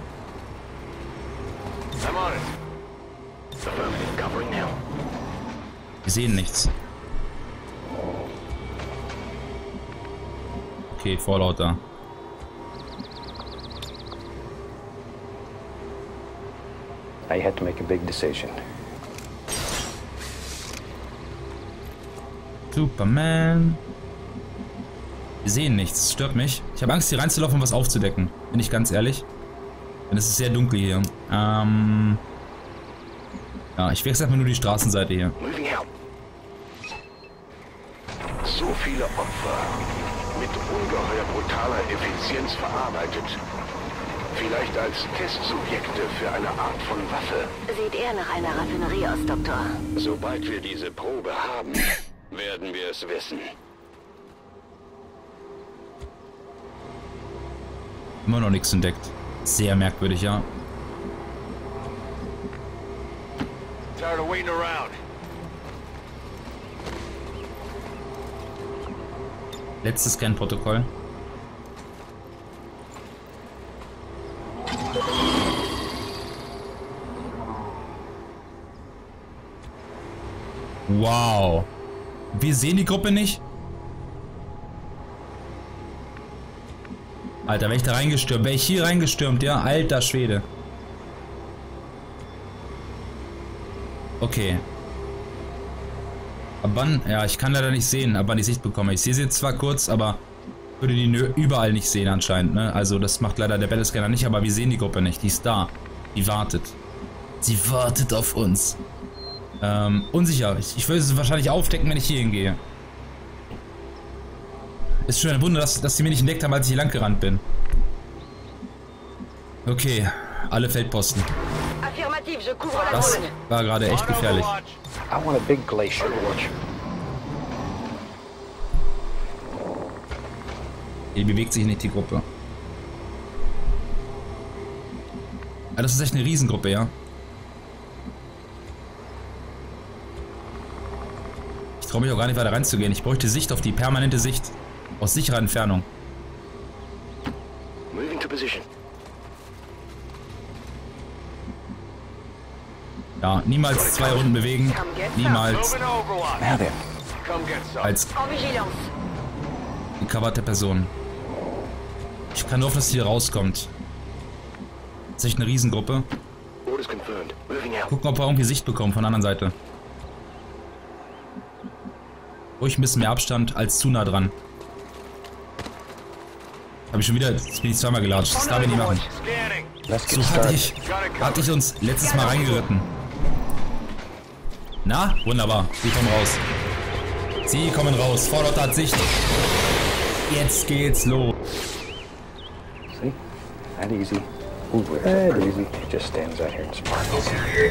I'm on it. Affirmative, covering now. Wir sehen nichts. Okay, vorlauter. Now you have to make a big decision. Superman. Wir sehen nichts, das stört mich. Ich habe Angst, hier reinzulaufen und was aufzudecken. Bin ich ganz ehrlich. Denn es ist sehr dunkel hier. Ja, ich wechsle einfach nur die Straßenseite hier. Moving out. So viele Opfer. Mit ungeheuer brutaler Effizienz verarbeitet. Vielleicht als Testsubjekte für eine Art von Waffe. Sieht eher nach einer Raffinerie aus, Doktor. Sobald wir diese Probe haben, werden wir es wissen. Immer noch nichts entdeckt. Sehr merkwürdig, ja. Tired of waiting around. Letztes Scan-Protokoll. Wow. Wir sehen die Gruppe nicht. Alter, wäre ich da reingestürmt. Wäre ich hier reingestürmt, ja? Alter Schwede. Okay. Ab wann? Ja, ich kann leider nicht sehen, ab wann ich Sicht bekomme. Ich sehe sie jetzt zwar kurz, aber würde die überall nicht sehen anscheinend, ne? Also das macht leider der Battlescanner nicht, aber wir sehen die Gruppe nicht. Die ist da. Die wartet. Sie wartet auf uns. Unsicher. Ich würde es wahrscheinlich aufdecken, wenn ich hier hingehe. Ist schon ein Wunder, dass sie mich nicht entdeckt haben, als ich hier lang gerannt bin. Okay, alle Feldposten. Affirmative, je couvre la Das zone. war gerade echt On gefährlich. Overwatch. I want a big glacier. Hier bewegt sich nicht die Gruppe. Ah, das ist echt eine Riesengruppe, ja. Ich traue mich auch gar nicht weiter reinzugehen. Ich bräuchte Sicht auf die permanente Sicht. Aus sicherer Entfernung. Moving to position. Ja, niemals 2 Runden bewegen. Niemals Moving to Overwatch. Now then. Come get some. als En vigilance. gecoverte Person. Ich kann nur hoffen, dass sie hier rauskommt. Das ist echt eine Riesengruppe. Orders confirmed. Moving out. Gucken, ob wir irgendwie Sicht bekommen von der anderen Seite. Ruhig ein bisschen mehr Abstand als zu nah dran. Habe ich schon wieder, jetzt bin ich zweimal gelatscht. Das darf ich nicht machen. Scanning. Let's get So started. hatte ich uns letztes Mal reingeritten. Na, wunderbar. Sie kommen raus. Sie kommen raus. Vorderort hat Sicht. Jetzt geht's los. See? That easy. Ooh, that easy. It just stands out here and sparkles.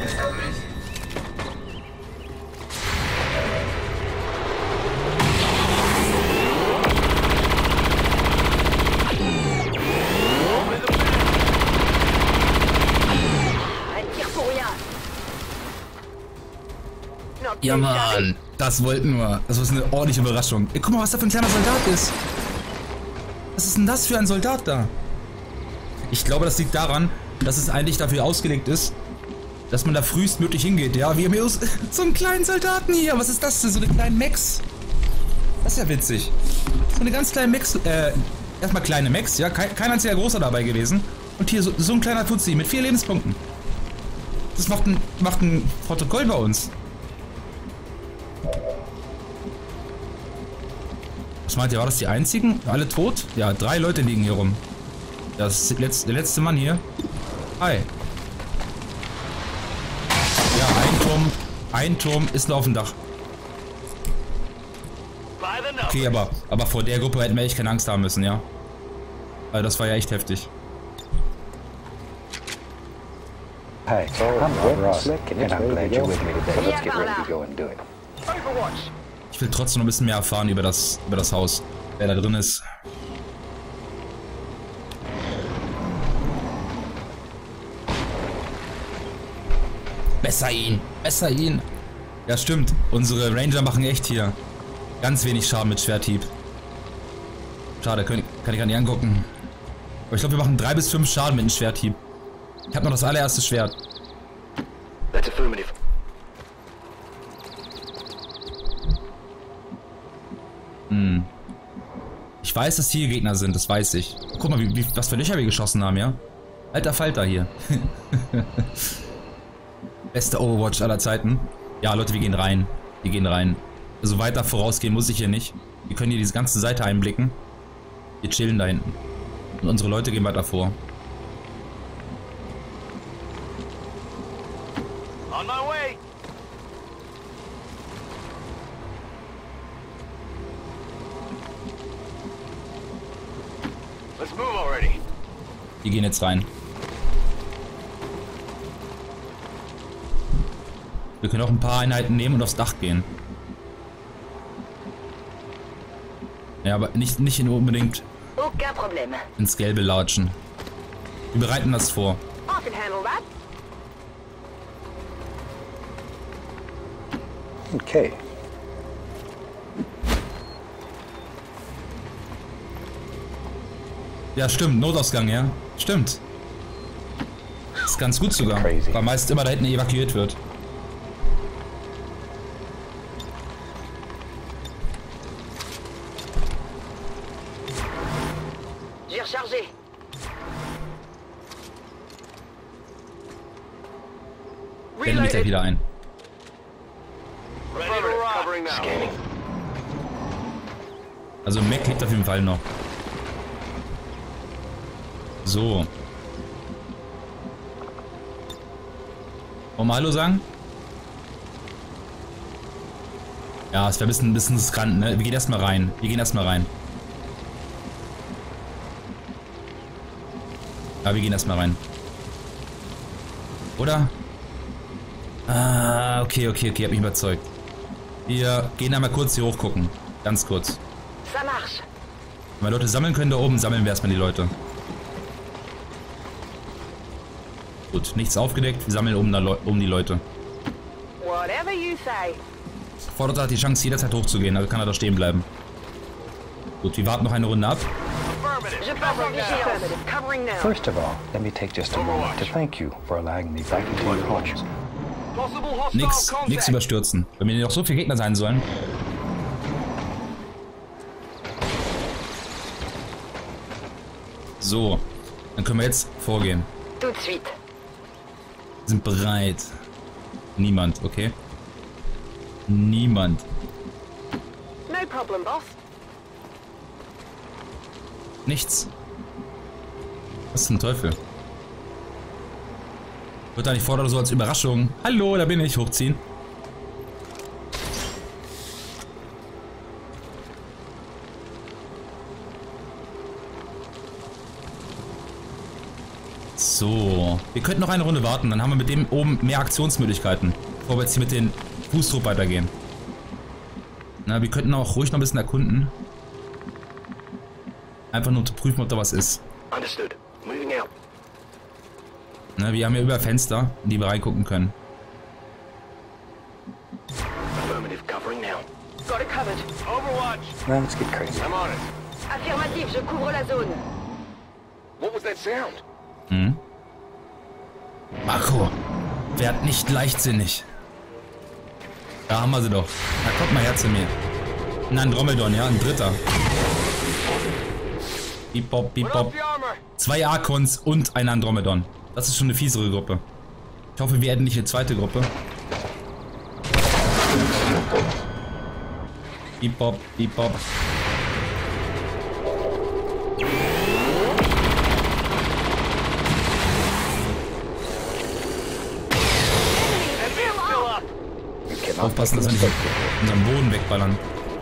Ein Tir pour rien. Not Ja, Mann. Das wollten wir. Das war eine ordentliche Überraschung. Ey, guck mal, was da für ein kleiner Soldat ist. Was ist denn das für ein Soldat da? Ich glaube, das liegt daran, dass es eigentlich dafür ausgelegt ist, dass man da frühestmöglich hingeht. Ja, wir haben hier so einen kleinen Soldaten hier. Was ist das denn? So eine kleine Max. Das ist ja witzig. So eine ganz kleine Max. Erstmal kleine Max, ja. Kein einziger großer dabei gewesen. Und hier so ein kleiner Tutsi mit 4 Lebenspunkten. Das macht ein Protokoll bei uns. Was meint ihr, war das die einzigen? Alle tot? Ja, 3 Leute liegen hier rum. Das ist der letzte Mann hier. Hi. Ja, ein Turm ist noch auf dem Dach. By the numbers. Okay, aber vor der Gruppe hätten wir echt keine Angst haben müssen, ja. Also das war ja echt heftig. Hi, I'm Ross, and I'm glad you're with me today. So let's get ready to go and do it. Overwatch. Ich will trotzdem noch ein bisschen mehr erfahren über das Haus. Wer da drin ist. Besser ihn! Besser ihn! Ja, stimmt. Unsere Ranger machen echt hier ganz wenig Schaden mit Schwerthieb. Schade, kann ich gar nicht angucken. Aber ich glaube, wir machen 3 bis 5 Schaden mit einem Schwerthieb. Ich habe noch das allererste Schwert. That's affirmative. Ich weiß, dass hier Gegner sind, das weiß ich. Guck mal, was für Löcher wir geschossen haben, ja? Alter Falter hier. Beste Overwatch aller Zeiten. Ja, Leute, wir gehen rein. Wir gehen rein. Also weiter vorausgehen muss ich hier nicht. Wir können hier diese ganze Seite einblicken. Wir chillen da hinten. Und unsere Leute gehen weiter vor. On my way. Let's move already. Die gehen jetzt rein. Wir können auch ein paar Einheiten nehmen und aufs Dach gehen. Ja, aber nicht unbedingt Aucun problème. ins Gelbe latschen. Wir bereiten das vor. I can handle that. Okay. Ja, stimmt. Notausgang, ja. Stimmt. Ist ganz gut sogar. Crazy. Weil meist immer da hinten evakuiert wird. J'ai rechargé. Blenden mich gleich wieder ein. Ready to rock. Covering now. Scanning. Also Mac liegt auf jeden Fall noch. So. Wollen wir Hallo sagen? Ja, es wäre ein bisschen riskant, ne? Wir gehen erstmal rein. Ja, wir gehen erstmal rein. Oder? Ah, okay, hab mich überzeugt. Wir gehen einmal kurz hier hochgucken. Ganz kurz. Ça marche. Wenn wir Leute sammeln können da oben, sammeln wir erstmal die Leute. Gut, nichts aufgedeckt, wir sammeln oben die Leute. Whatever you say. Vorderort hat die Chance, jederzeit hochzugehen, also kann er da stehen bleiben. Gut, wir warten noch eine Runde ab. Affirmative. Je passe en vigilance. Covering now. First of all, let me take just a moment to thank you for allowing me back into your homes. Nix überstürzen. Wenn wir noch so viele Gegner sein sollen. So, dann können wir jetzt vorgehen. Tout de suite. Sind bereit. Niemand, okay? Niemand. No problem, Boss. Nichts. Was zum Teufel? Wird da nicht fordern so als Überraschung. Hallo, da bin ich. Hochziehen. So. Wir könnten noch eine Runde warten. Dann haben wir mit dem oben mehr Aktionsmöglichkeiten. Bevor wir jetzt hier mit den Fußtrupp weitergehen. Na, wir könnten auch ruhig noch ein bisschen erkunden. Einfach nur zu prüfen, ob da was ist. Understood. Moving out. Na, wir haben ja über Fenster, in die wir reingucken können. Affirmative covering now. Got it covered. Overwatch. Now let's get crazy. I'm on it. Affirmatif, je couvre la zone. What was that sound? Hm? Marco, werd nicht leichtsinnig. Da haben wir sie doch. Na, kommt mal her zu mir. Ein Andromedon, ja, ein dritter. Bip-bop, bip-bop. 2 Archons und ein Andromedon. Das ist schon eine fiesere Gruppe. Ich hoffe, wir hätten nicht eine zweite Gruppe. Bip-bop, bip-bop. Aufpassen, dass wir nicht unseren Boden wegballern.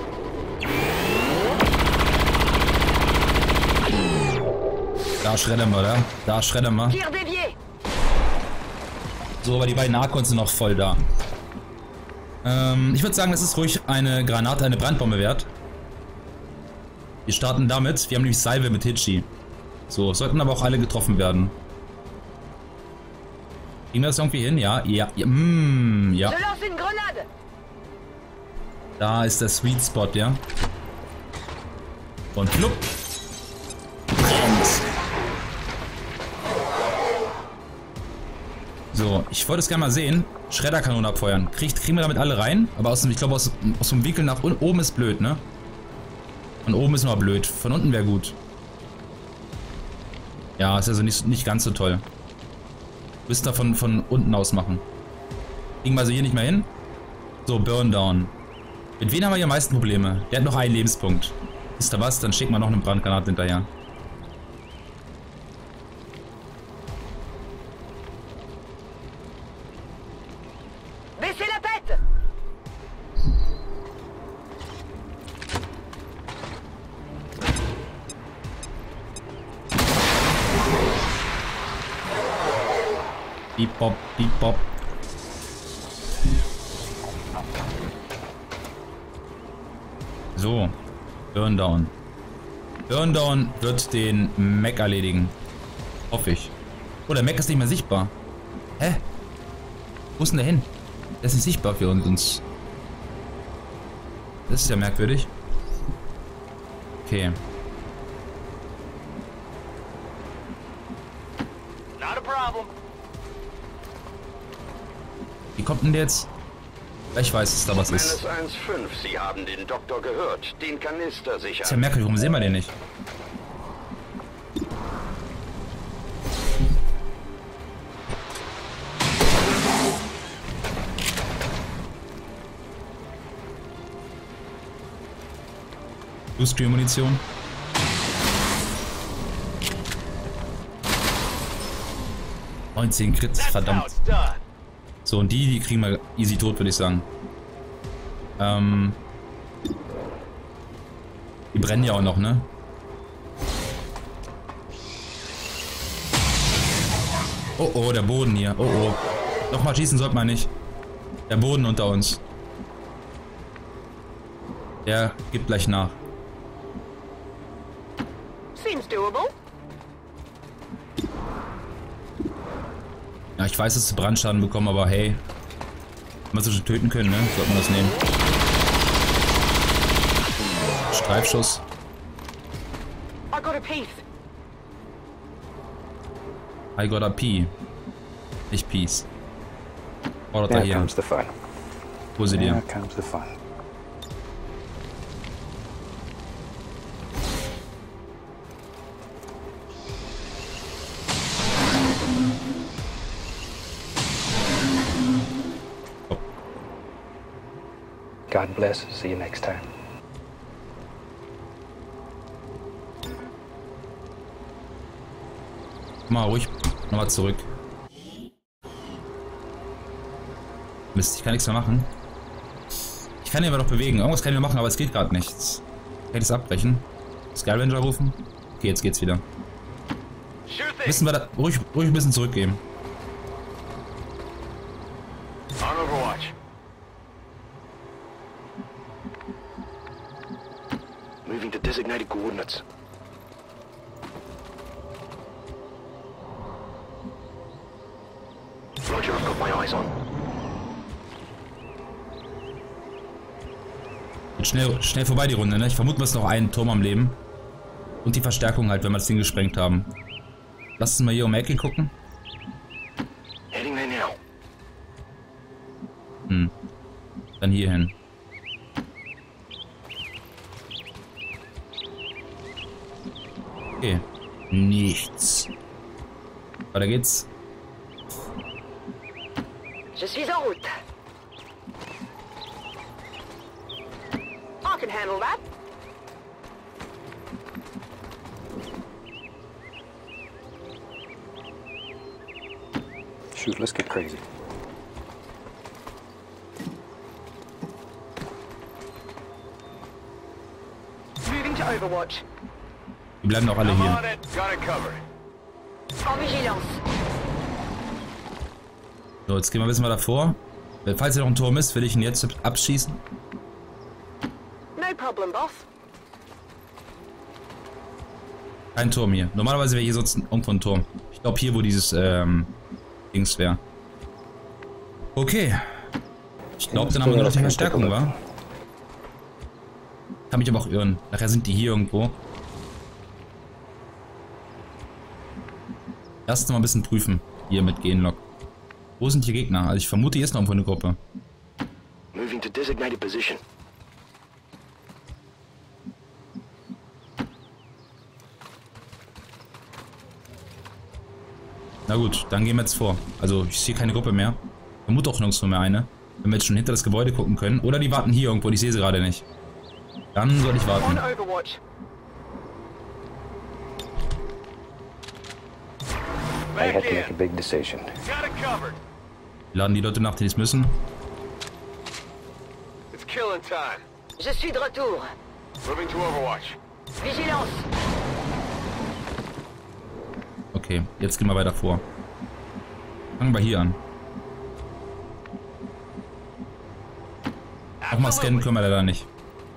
Da schreddern wir, oder? Da schreddern wir. So, aber die beiden Archons sind noch voll da. Ich würde sagen, das ist ruhig eine Granate, eine Brandbombe wert. Wir starten damit. Wir haben nämlich Salve mit Hitchi. So, sollten aber auch alle getroffen werden. Ging das irgendwie hin? Ja, ja, ja. Ja. Da ist der Sweet Spot, ja. Und plupp. So, ich wollte es gerne mal sehen. Schredderkanonen abfeuern. Kriegen wir damit alle rein? Aber ich glaube, aus dem Winkel nach oben ist blöd, ne? Von oben ist immer blöd. Von unten wäre gut. Ja, ist also nicht ganz so toll. Müssen wir von unten aus machen. Kriegen wir also hier nicht mehr hin. So, Burn Down. Mit wem haben wir hier am meisten Probleme? Der hat noch einen Lebenspunkt. Wisst ihr was? Dann schicken wir noch eine Brandgranate hinterher. Beep bop, beep bop. So, Burn Down. Burn Down wird den Mech erledigen. Hoffe ich. Oh, der Mech ist nicht mehr sichtbar. Hä? Wo ist denn der hin? Der ist nicht sichtbar für uns. Das ist ja merkwürdig. Okay. Not a problem. Wie kommt denn der jetzt? Ich weiß, dass da was ist. Menace 1-5, Sie haben den Doktor gehört. Den Kanister sichern. Ist ja merkwürdig, warum sehen wir den nicht? Bluescreen-Munition. Crit, verdammt. So, und die kriegen wir easy tot, würde ich sagen. Die brennen ja auch noch, ne? Oh oh, der Boden hier. Oh oh. Nochmal schießen sollte man nicht. Der Boden unter uns. Der gibt gleich nach. Seems doable. Ja, ich weiß, dass sie Brandschaden bekommen, aber hey. Wenn wir sie schon töten können, ne? Sollte man das nehmen. Streifschuss. I got a piece. I got a P. Nicht Peace. Oh, da Here hier. comes the fun. Wo sind die? Here comes the fun. God bless. See you next time. Mal ruhig nochmal zurück. Mist, ich kann nichts mehr machen. Ich kann ihn aber noch bewegen. Irgendwas kann ich noch machen, aber es geht gerade nichts. Kann ich das abbrechen? Sky Ranger rufen? Okay, jetzt geht's wieder. Müssen wir da ruhig ein bisschen zurückgehen. On Overwatch. Moving to designated coordinates. Roger, I've got my eyes on. Geht schnell vorbei die Runde, ne? Ich vermute, wir ist noch einen Turm am Leben. Und die Verstärkung halt, wenn wir das Ding gesprengt haben. Lass uns mal hier um die Ecke gucken. Heading there now. Dann hier hin. Okay. Nichts. Weiter geht's. Je suis en route. I can handle that. Shoot, let's get crazy. Moving to Overwatch. Die bleiben doch alle I'm hier. on it. Got it covered. En vigilance. So, jetzt gehen wir ein bisschen mal davor. Falls hier noch ein Turm ist, will ich ihn jetzt abschießen. No problem, boss. Kein Turm hier. Normalerweise wäre hier sonst irgendwo ein Turm. Ich glaube hier, wo dieses Dings wäre. Okay. Ich glaube, dann haben wir nur noch die Verstärkung, wa? Kann mich aber auch irren. Nachher sind die hier irgendwo. Erst mal ein bisschen prüfen. Hier mit Genlock. Wo sind hier Gegner? Also ich vermute, hier ist noch irgendwo eine Gruppe. Moving to designated position. Na gut, dann gehen wir jetzt vor. Also ich sehe keine Gruppe mehr. Vermute auch nirgendwo mehr eine. Wenn wir jetzt schon hinter das Gebäude gucken können. Oder die warten hier irgendwo, ich sehe sie gerade nicht. Dann soll ich On warten. Overwatch. I had Back to make a in. big decision. Got it covered. Wir laden die Leute nach, die es müssen. It's killing time. Je suis de retour. Moving to Overwatch. Vigilance. Okay, jetzt gehen wir weiter vor. Fangen wir hier an. Nochmal scannen können wir leider nicht.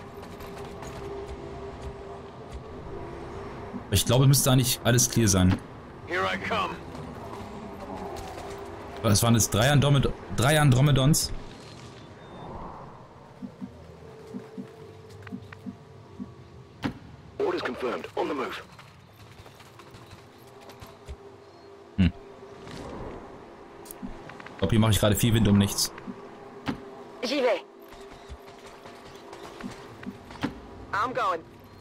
Ich glaube, müsste eigentlich alles clear sein. Here I come. Das waren jetzt drei Andromedons. Orders confirmed. On the move. Ich glaube, hier mache ich gerade viel Wind um nichts. J'y vais. I'm going.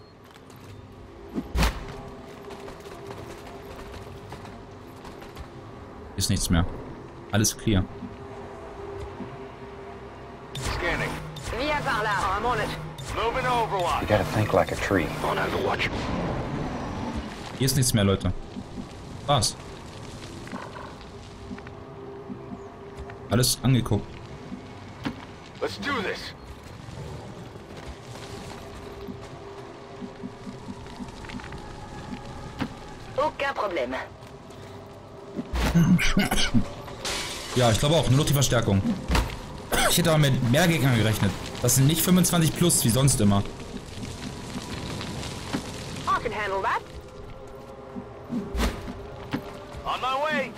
Ist nichts mehr. Alles clear. Scanning. Viens par là. I'm on it. Moving to You Overwatch. gotta think like a tree. On Overwatch. Hier ist nichts mehr, Leute. Was? Alles angeguckt. Let's do this. Aucun problème. Ja, ich glaube auch. Nur noch die Verstärkung. Ich hätte aber mit mehr Gegnern gerechnet. Das sind nicht 25 plus, wie sonst immer. I can handle that. On my way.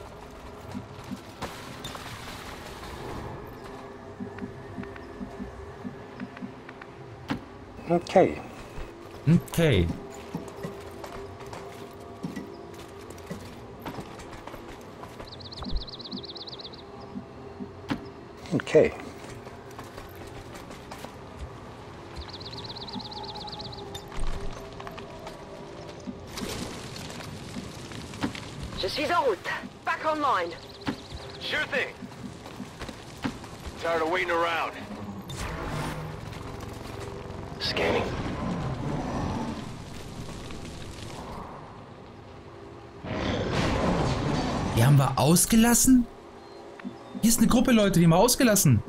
Okay. Okay. Kay. Je suis en route. Back online. Sure thing. Tired of waiting around. Scanning. Die haben wir ausgelassen? Hier ist eine Gruppe Leute, die haben wir ausgelassen.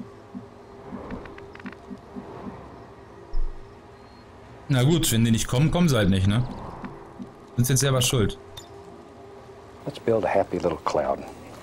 Na gut, wenn die nicht kommen, kommen sie halt nicht, ne? Sind jetzt selber schuld. Let's build a happy little cloud.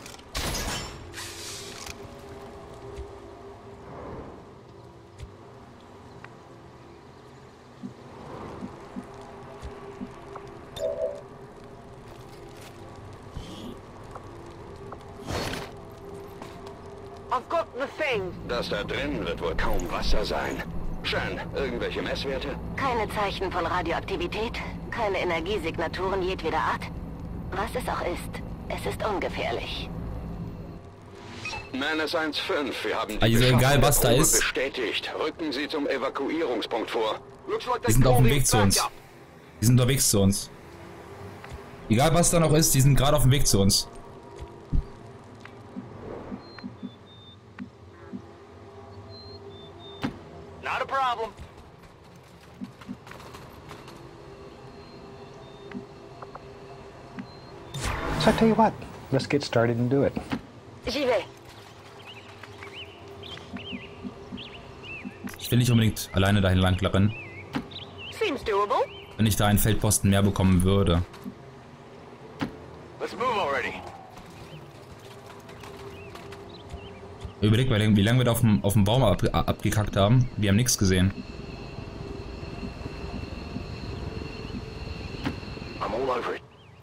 I've got the thing. Das da drin wird wohl kaum Wasser sein. Schön. Irgendwelche Messwerte? Keine Zeichen von Radioaktivität, keine Energiesignaturen jedweder Art. Was es auch ist, es ist ungefährlich. Menace 1-5, wir haben die Also Beschaffung egal, was der da Probe ist. bestätigt. Rücken Sie zum Evakuierungspunkt vor. Die sind auf dem Weg zu uns. Die sind unterwegs zu uns. Egal was da noch ist, die sind gerade auf dem Weg zu uns. Not a problem. So I tell you what, let's get started and do it. J'y vais. Ich will nicht unbedingt alleine dahin langklappen, Seems doable. wenn ich da einen Feldposten mehr bekommen würde. Let's move already. Überleg mal, wie lange wir da auf dem Baum abgekackt haben. Wir haben nichts gesehen. I'm all over it.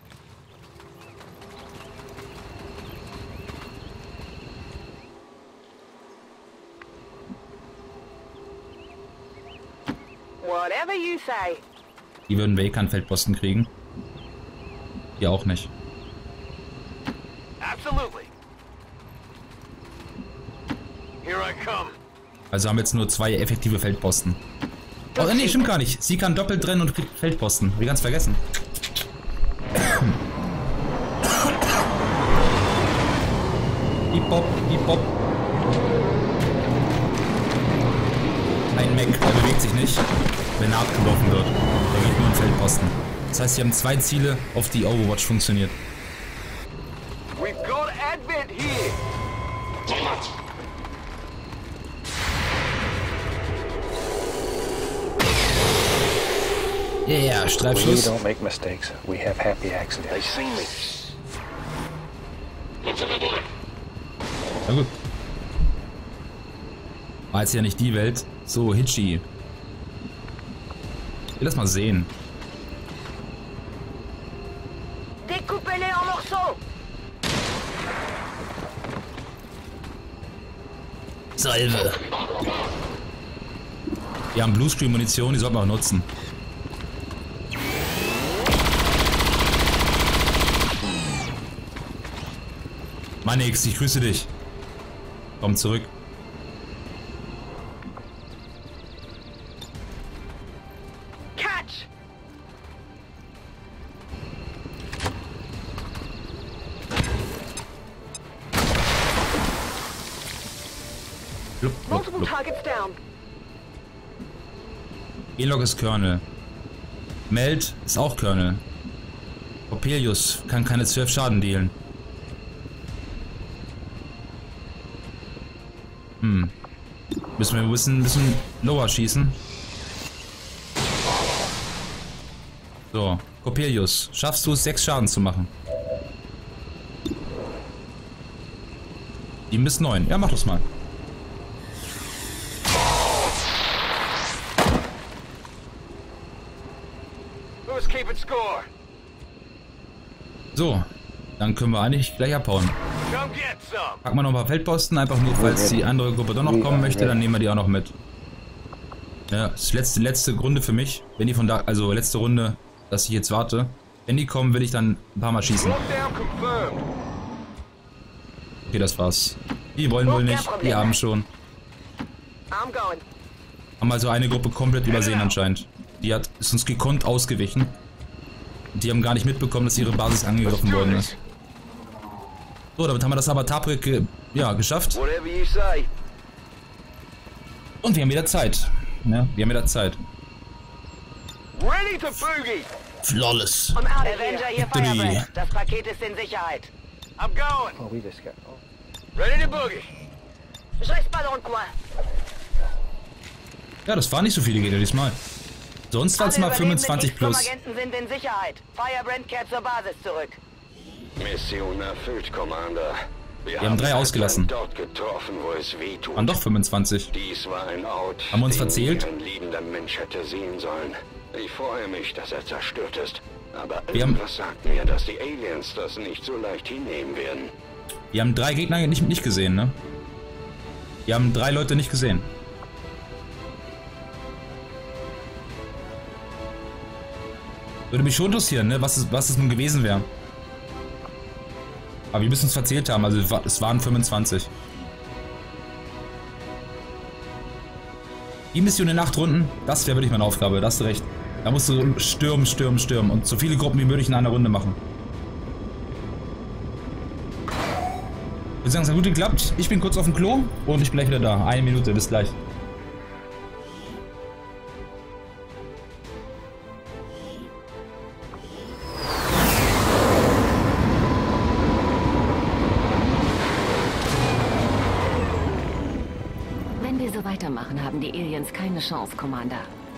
Whatever you say. Die würden wir eh keinen Feldposten kriegen. Die auch nicht. Absolutely. Here I come. Also haben wir jetzt nur 2 effektive Feldposten. Oh nee, stimmt gar nicht. Sie kann doppelt trennen und kriegt Feldposten. Hab ich ganz vergessen. Hip-Hop, Hip-Hop. Ein Mech, der bewegt sich nicht, wenn er abgeworfen wird. Der geht nur in Feldposten. Das heißt, sie haben 2 Ziele, auf die Overwatch funktioniert. We've got Advent here. Yeah, We Streifschuss. don't make mistakes. We have happy They accidents. see me. Na gut. War jetzt ja nicht die Welt. So, Hitchi. Ich will das mal sehen. Découpez-les en morceaux. Salve. Wir haben Bluescreen-Munition, die sollten wir auch nutzen. Manix, ich grüße dich. Komm zurück. Catch. Blub, blub, Multiple blub. targets down. Elog ist Colonel. Meld ist auch Colonel. Coppelius kann keine 12 Schaden dealen. Müssen wir ein bisschen lower schießen. So, Coppelius, schaffst du es 6 Schaden zu machen? 7 bis 9. Ja, mach das mal. Who's keeping score? So, dann können wir eigentlich gleich abhauen. Come get some. Packen wir noch ein paar Feldposten, einfach nur, falls die andere Gruppe doch noch kommen möchte, dann nehmen wir die auch noch mit. Ja, das ist letzte Runde für mich. Wenn die von da, also letzte Runde, dass ich jetzt warte. Wenn die kommen, will ich dann ein paar Mal schießen. Lockdown confirmed. Okay, das war's. Die wollen wohl nicht. Die haben schon. I'm going. Haben also eine Gruppe komplett übersehen anscheinend. Die ist uns gekonnt ausgewichen. Die haben gar nicht mitbekommen, dass ihre Basis angegriffen worden ist. So, damit haben wir das aber taprig geschafft. Whatever you say. Und wir haben wieder Zeit. Ja, wir haben wieder Zeit. Ready to boogie. Flawless. I'm out of Avenger here. hier, Victory. Firebrand. Das Paket ist in Sicherheit. I'm going. Oh, we just got... Oh. Ready to boogie. Je reste pas dans le coin. Ja, das waren nicht so viele Gegner diesmal. Sonst waren es mal Alle 25 plus. Agenten sind in Sicherheit. Firebrand kehrt zur Basis zurück. Mission erfüllt, Commander. Wir haben 3 ausgelassen. Dort getroffen, wo es weh tut. Waren doch 25. Dies war ein Ort, Haben wir uns den verzählt? ein liebender Mensch hätte sehen sollen. Ich freue mich, dass er zerstört ist. Aber Wir haben- irgendwas sagt mir, dass die Aliens das nicht so leicht hinnehmen werden. Wir haben 3 Gegner nicht gesehen, ne? Wir haben 3 Leute nicht gesehen. Würde mich schon interessieren, ne? Was es nun gewesen wäre. Aber wir müssen uns verzählt haben, also es waren 25. Die Mission in 8 Runden, das wäre wirklich meine Aufgabe, da hast du recht. Da musst du stürmen, stürmen, stürmen und so viele Gruppen wie möglich in einer Runde machen. Ich würde sagen, es hat gut geklappt. Ich bin kurz auf dem Klo und ich bin gleich wieder da. 1 Minute, bis gleich. Wenn wir so weitermachen, haben die Aliens keine Chance, Commander.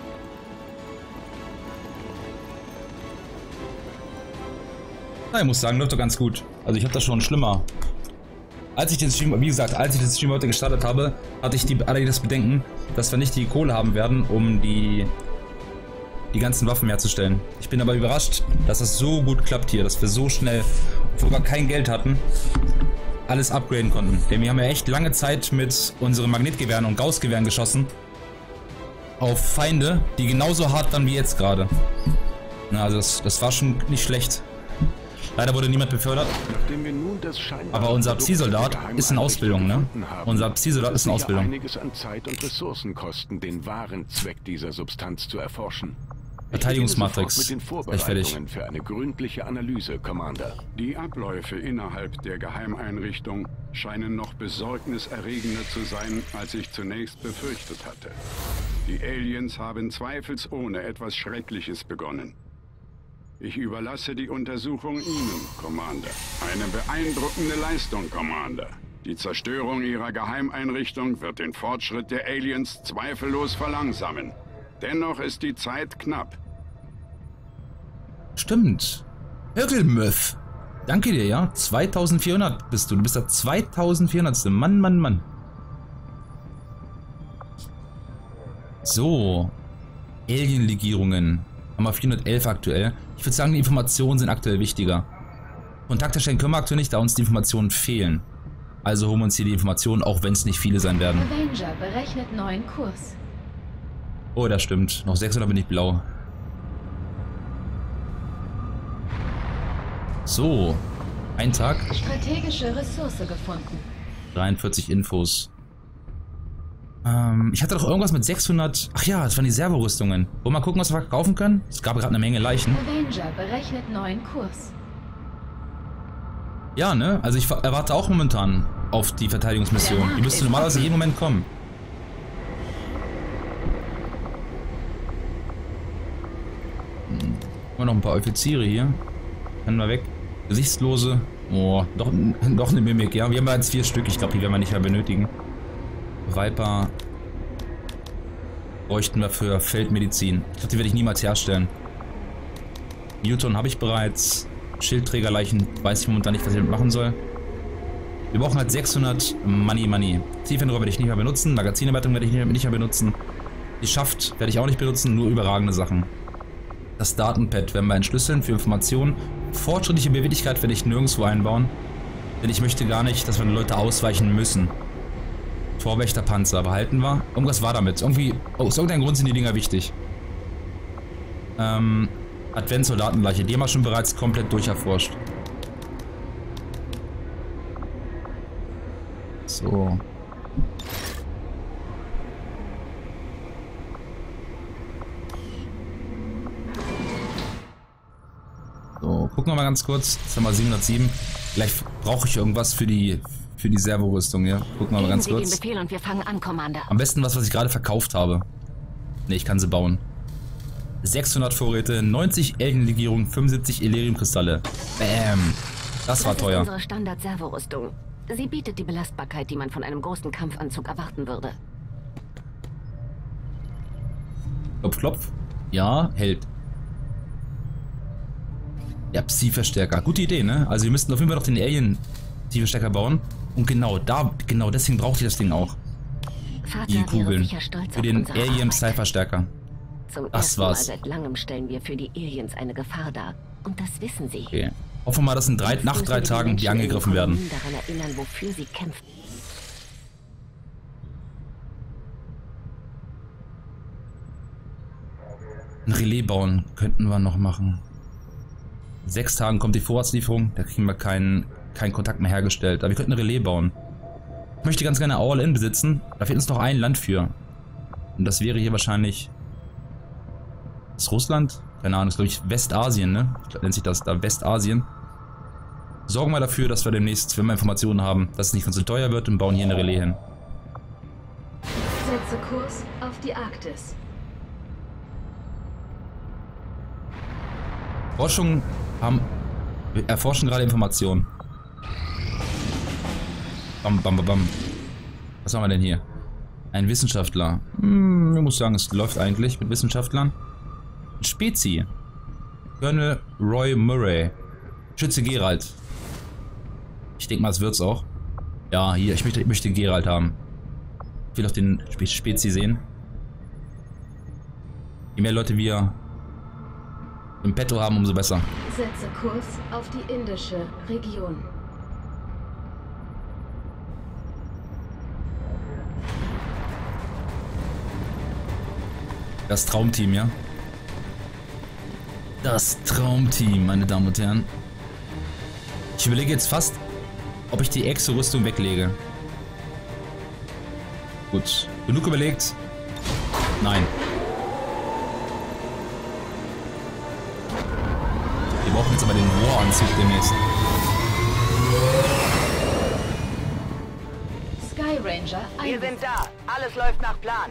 Na, ich muss sagen, läuft doch ganz gut. Also ich habe das schon schlimmer. Als ich den Stream, wie gesagt, als ich den Stream heute gestartet habe, hatte ich das Bedenken, dass wir nicht die Kohle haben werden, um die ganzen Waffen herzustellen. Ich bin aber überrascht, dass das so gut klappt hier, dass wir so schnell, obwohl wir kein Geld hatten, alles upgraden konnten. Denn wir haben ja echt lange Zeit mit unseren Magnetgewehren und Gaussgewehren geschossen auf Feinde, die genauso hart waren wie jetzt gerade. Na, also das war schon nicht schlecht. Leider wurde niemand befördert, aber unser Psi-Soldat ist in Ausbildung, ne? Unser Psi-Soldat ist in Ausbildung. Einiges an Zeit und Ressourcen kosten, den wahren Zweck dieser Substanz zu erforschen. Verteidigungsmatrix. Mit den Gleich fertig. Vorbereitungen für eine gründliche Analyse, Commander. Die Abläufe innerhalb der Geheimeinrichtung scheinen noch besorgniserregender zu sein, als ich zunächst befürchtet hatte. Die Aliens haben zweifelsohne etwas Schreckliches begonnen. Ich überlasse die Untersuchung Ihnen, Commander. Eine beeindruckende Leistung, Commander. Die Zerstörung Ihrer Geheimeinrichtung wird den Fortschritt der Aliens zweifellos verlangsamen. Dennoch ist die Zeit knapp. Stimmt. Hürgelmüff. Danke dir, ja. 2400 bist du. Du bist der 2400. Mann, Mann, Mann. So. Alien-Legierungen. Haben wir 411 aktuell. Ich würde sagen, die Informationen sind aktuell wichtiger. Kontakt erstellen können wir aktuell nicht, da uns die Informationen fehlen. Also holen wir uns hier die Informationen, auch wenn es nicht viele sein werden. Avenger berechnet neuen Kurs. Oh, das stimmt. Noch 600 bin ich blau. So. Ein Tag. Strategische Ressource gefunden. 43 Infos. Ich hatte doch irgendwas mit 600... Ach ja, das waren die Servorüstungen. Wollen wir mal gucken, was wir verkaufen können? Es gab gerade eine Menge Leichen. Avenger berechnet neuen Kurs. Ja, ne? Also ich erwarte auch momentan auf die Verteidigungsmission. Die müsste normalerweise jeden Moment kommen. Haben wir noch ein paar Offiziere hier. Können wir weg. Gesichtslose. Oh, doch eine Mimik, ja. Wir haben jetzt 4 Stück. Ich glaube, die werden wir nicht mehr benötigen. Viper bräuchten wir für Feldmedizin. Ich glaube, die werde ich niemals herstellen. Newton habe ich bereits. Schildträgerleichen weiß ich momentan nicht, was ich damit machen soll. Wir brauchen halt 600 Money. Tiefenrohr werde ich nicht mehr benutzen. Magazinerweiterung werde ich nicht mehr benutzen. Die Schaft werde ich auch nicht benutzen, nur überragende Sachen. Das Datenpad werden wir entschlüsseln für Informationen. Fortschrittliche Beweglichkeit werde ich nirgendwo einbauen. Denn ich möchte gar nicht, dass wir Leute ausweichen müssen. Torwächterpanzer behalten wir. Irgendwas war damit. Irgendwie, aus irgendeinem Grund sind die Dinger wichtig. Adventsoldatenleiche, die haben wir schon bereits komplett durcherforscht. So. So. So, gucken wir mal ganz kurz. Jetzt haben wir 707. Vielleicht brauche ich irgendwas für die Servorüstung, ja. Gucken wir mal ganz kurz. Den Befehl und wir fangen an, Commander. Am besten was ich gerade verkauft habe. Ne, ich kann sie bauen. 600 Vorräte, 90 Alien-Legierungen, 75 Elerium-Kristalle. Bam. Das war teuer. Das ist unsere Standard-Servorüstung. Sie bietet die Belastbarkeit, die man von einem großen Kampfanzug erwarten würde. Klopf, klopf. Ja, hält. Ja, Psi-Verstärker. Gute Idee, ne? Also wir müssten auf jeden Fall noch den Alien-Psi-Verstärker bauen. Und genau deswegen braucht ihr das Ding auch. Die Kugeln. Für den Alien-Psi-Verstärker. Zum ersten Mal seit langem stellen wir für die Aliens eine Gefahr dar. Und das wissen sie. Okay. Hoffen wir mal, dass nach 3 Tagen die angegriffen werden. Daran erinnern, wofür sie kämpfen. Ein Relais bauen könnten wir noch machen. 6 Tagen kommt die Vorratslieferung, da kriegen wir keinen Kontakt mehr hergestellt. Aber wir könnten ein Relais bauen. Ich möchte ganz gerne All-In besitzen. Da fehlt uns noch ein Land für. Und das wäre hier wahrscheinlich... Ist Russland? Keine Ahnung, das ist glaube ich Westasien, ne? Nennt sich das da Westasien. Sorgen wir dafür, dass wir demnächst, wenn wir Informationen haben, dass es nicht ganz so teuer wird und bauen hier eine Relais hin. Setze Kurs auf die Arktis. Wir erforschen gerade Informationen. Bam, bam, bam, bam. Was haben wir denn hier? Ein Wissenschaftler. Ich muss sagen, es läuft eigentlich mit Wissenschaftlern. Spezi. Colonel Roy Murray. Schütze Geralt. Ich denke mal, es wird's auch. Ja, hier, ich möchte Geralt haben. Ich will auch den Spezi sehen. Je mehr Leute wir im Petto haben, umso besser. Setze Kurs auf die indische Region. Das Traumteam, ja? Das Traumteam, meine Damen und Herren. Ich überlege jetzt fast, ob ich die Exo-Rüstung weglege. Gut, genug überlegt. Nein. Wir brauchen jetzt aber den War-Anzug demnächst. Sky Ranger, Wir sind da. Alles läuft nach Plan.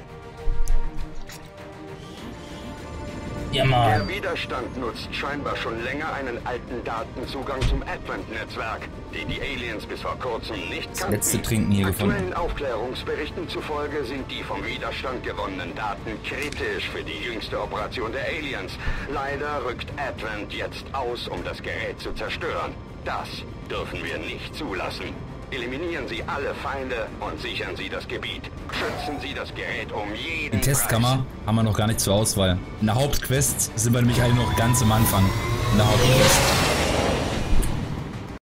Ja, Mann. Der Widerstand nutzt scheinbar schon länger einen alten Datenzugang zum Advent-Netzwerk, den die Aliens bis vor kurzem nicht kannten. Das letzte Trinken hier gefunden. Aktuellen Aufklärungsberichten zufolge sind die vom Widerstand gewonnenen Daten kritisch für die jüngste Operation der Aliens. Leider rückt Advent jetzt aus, um das Gerät zu zerstören. Das dürfen wir nicht zulassen. Eliminieren Sie alle Feinde und sichern Sie das Gebiet. Schützen Sie das Gerät um jeden In Testkammer haben wir noch gar nicht zur Auswahl. In der Hauptquest sind wir nämlich alle noch ganz am Anfang. In der Hauptquest.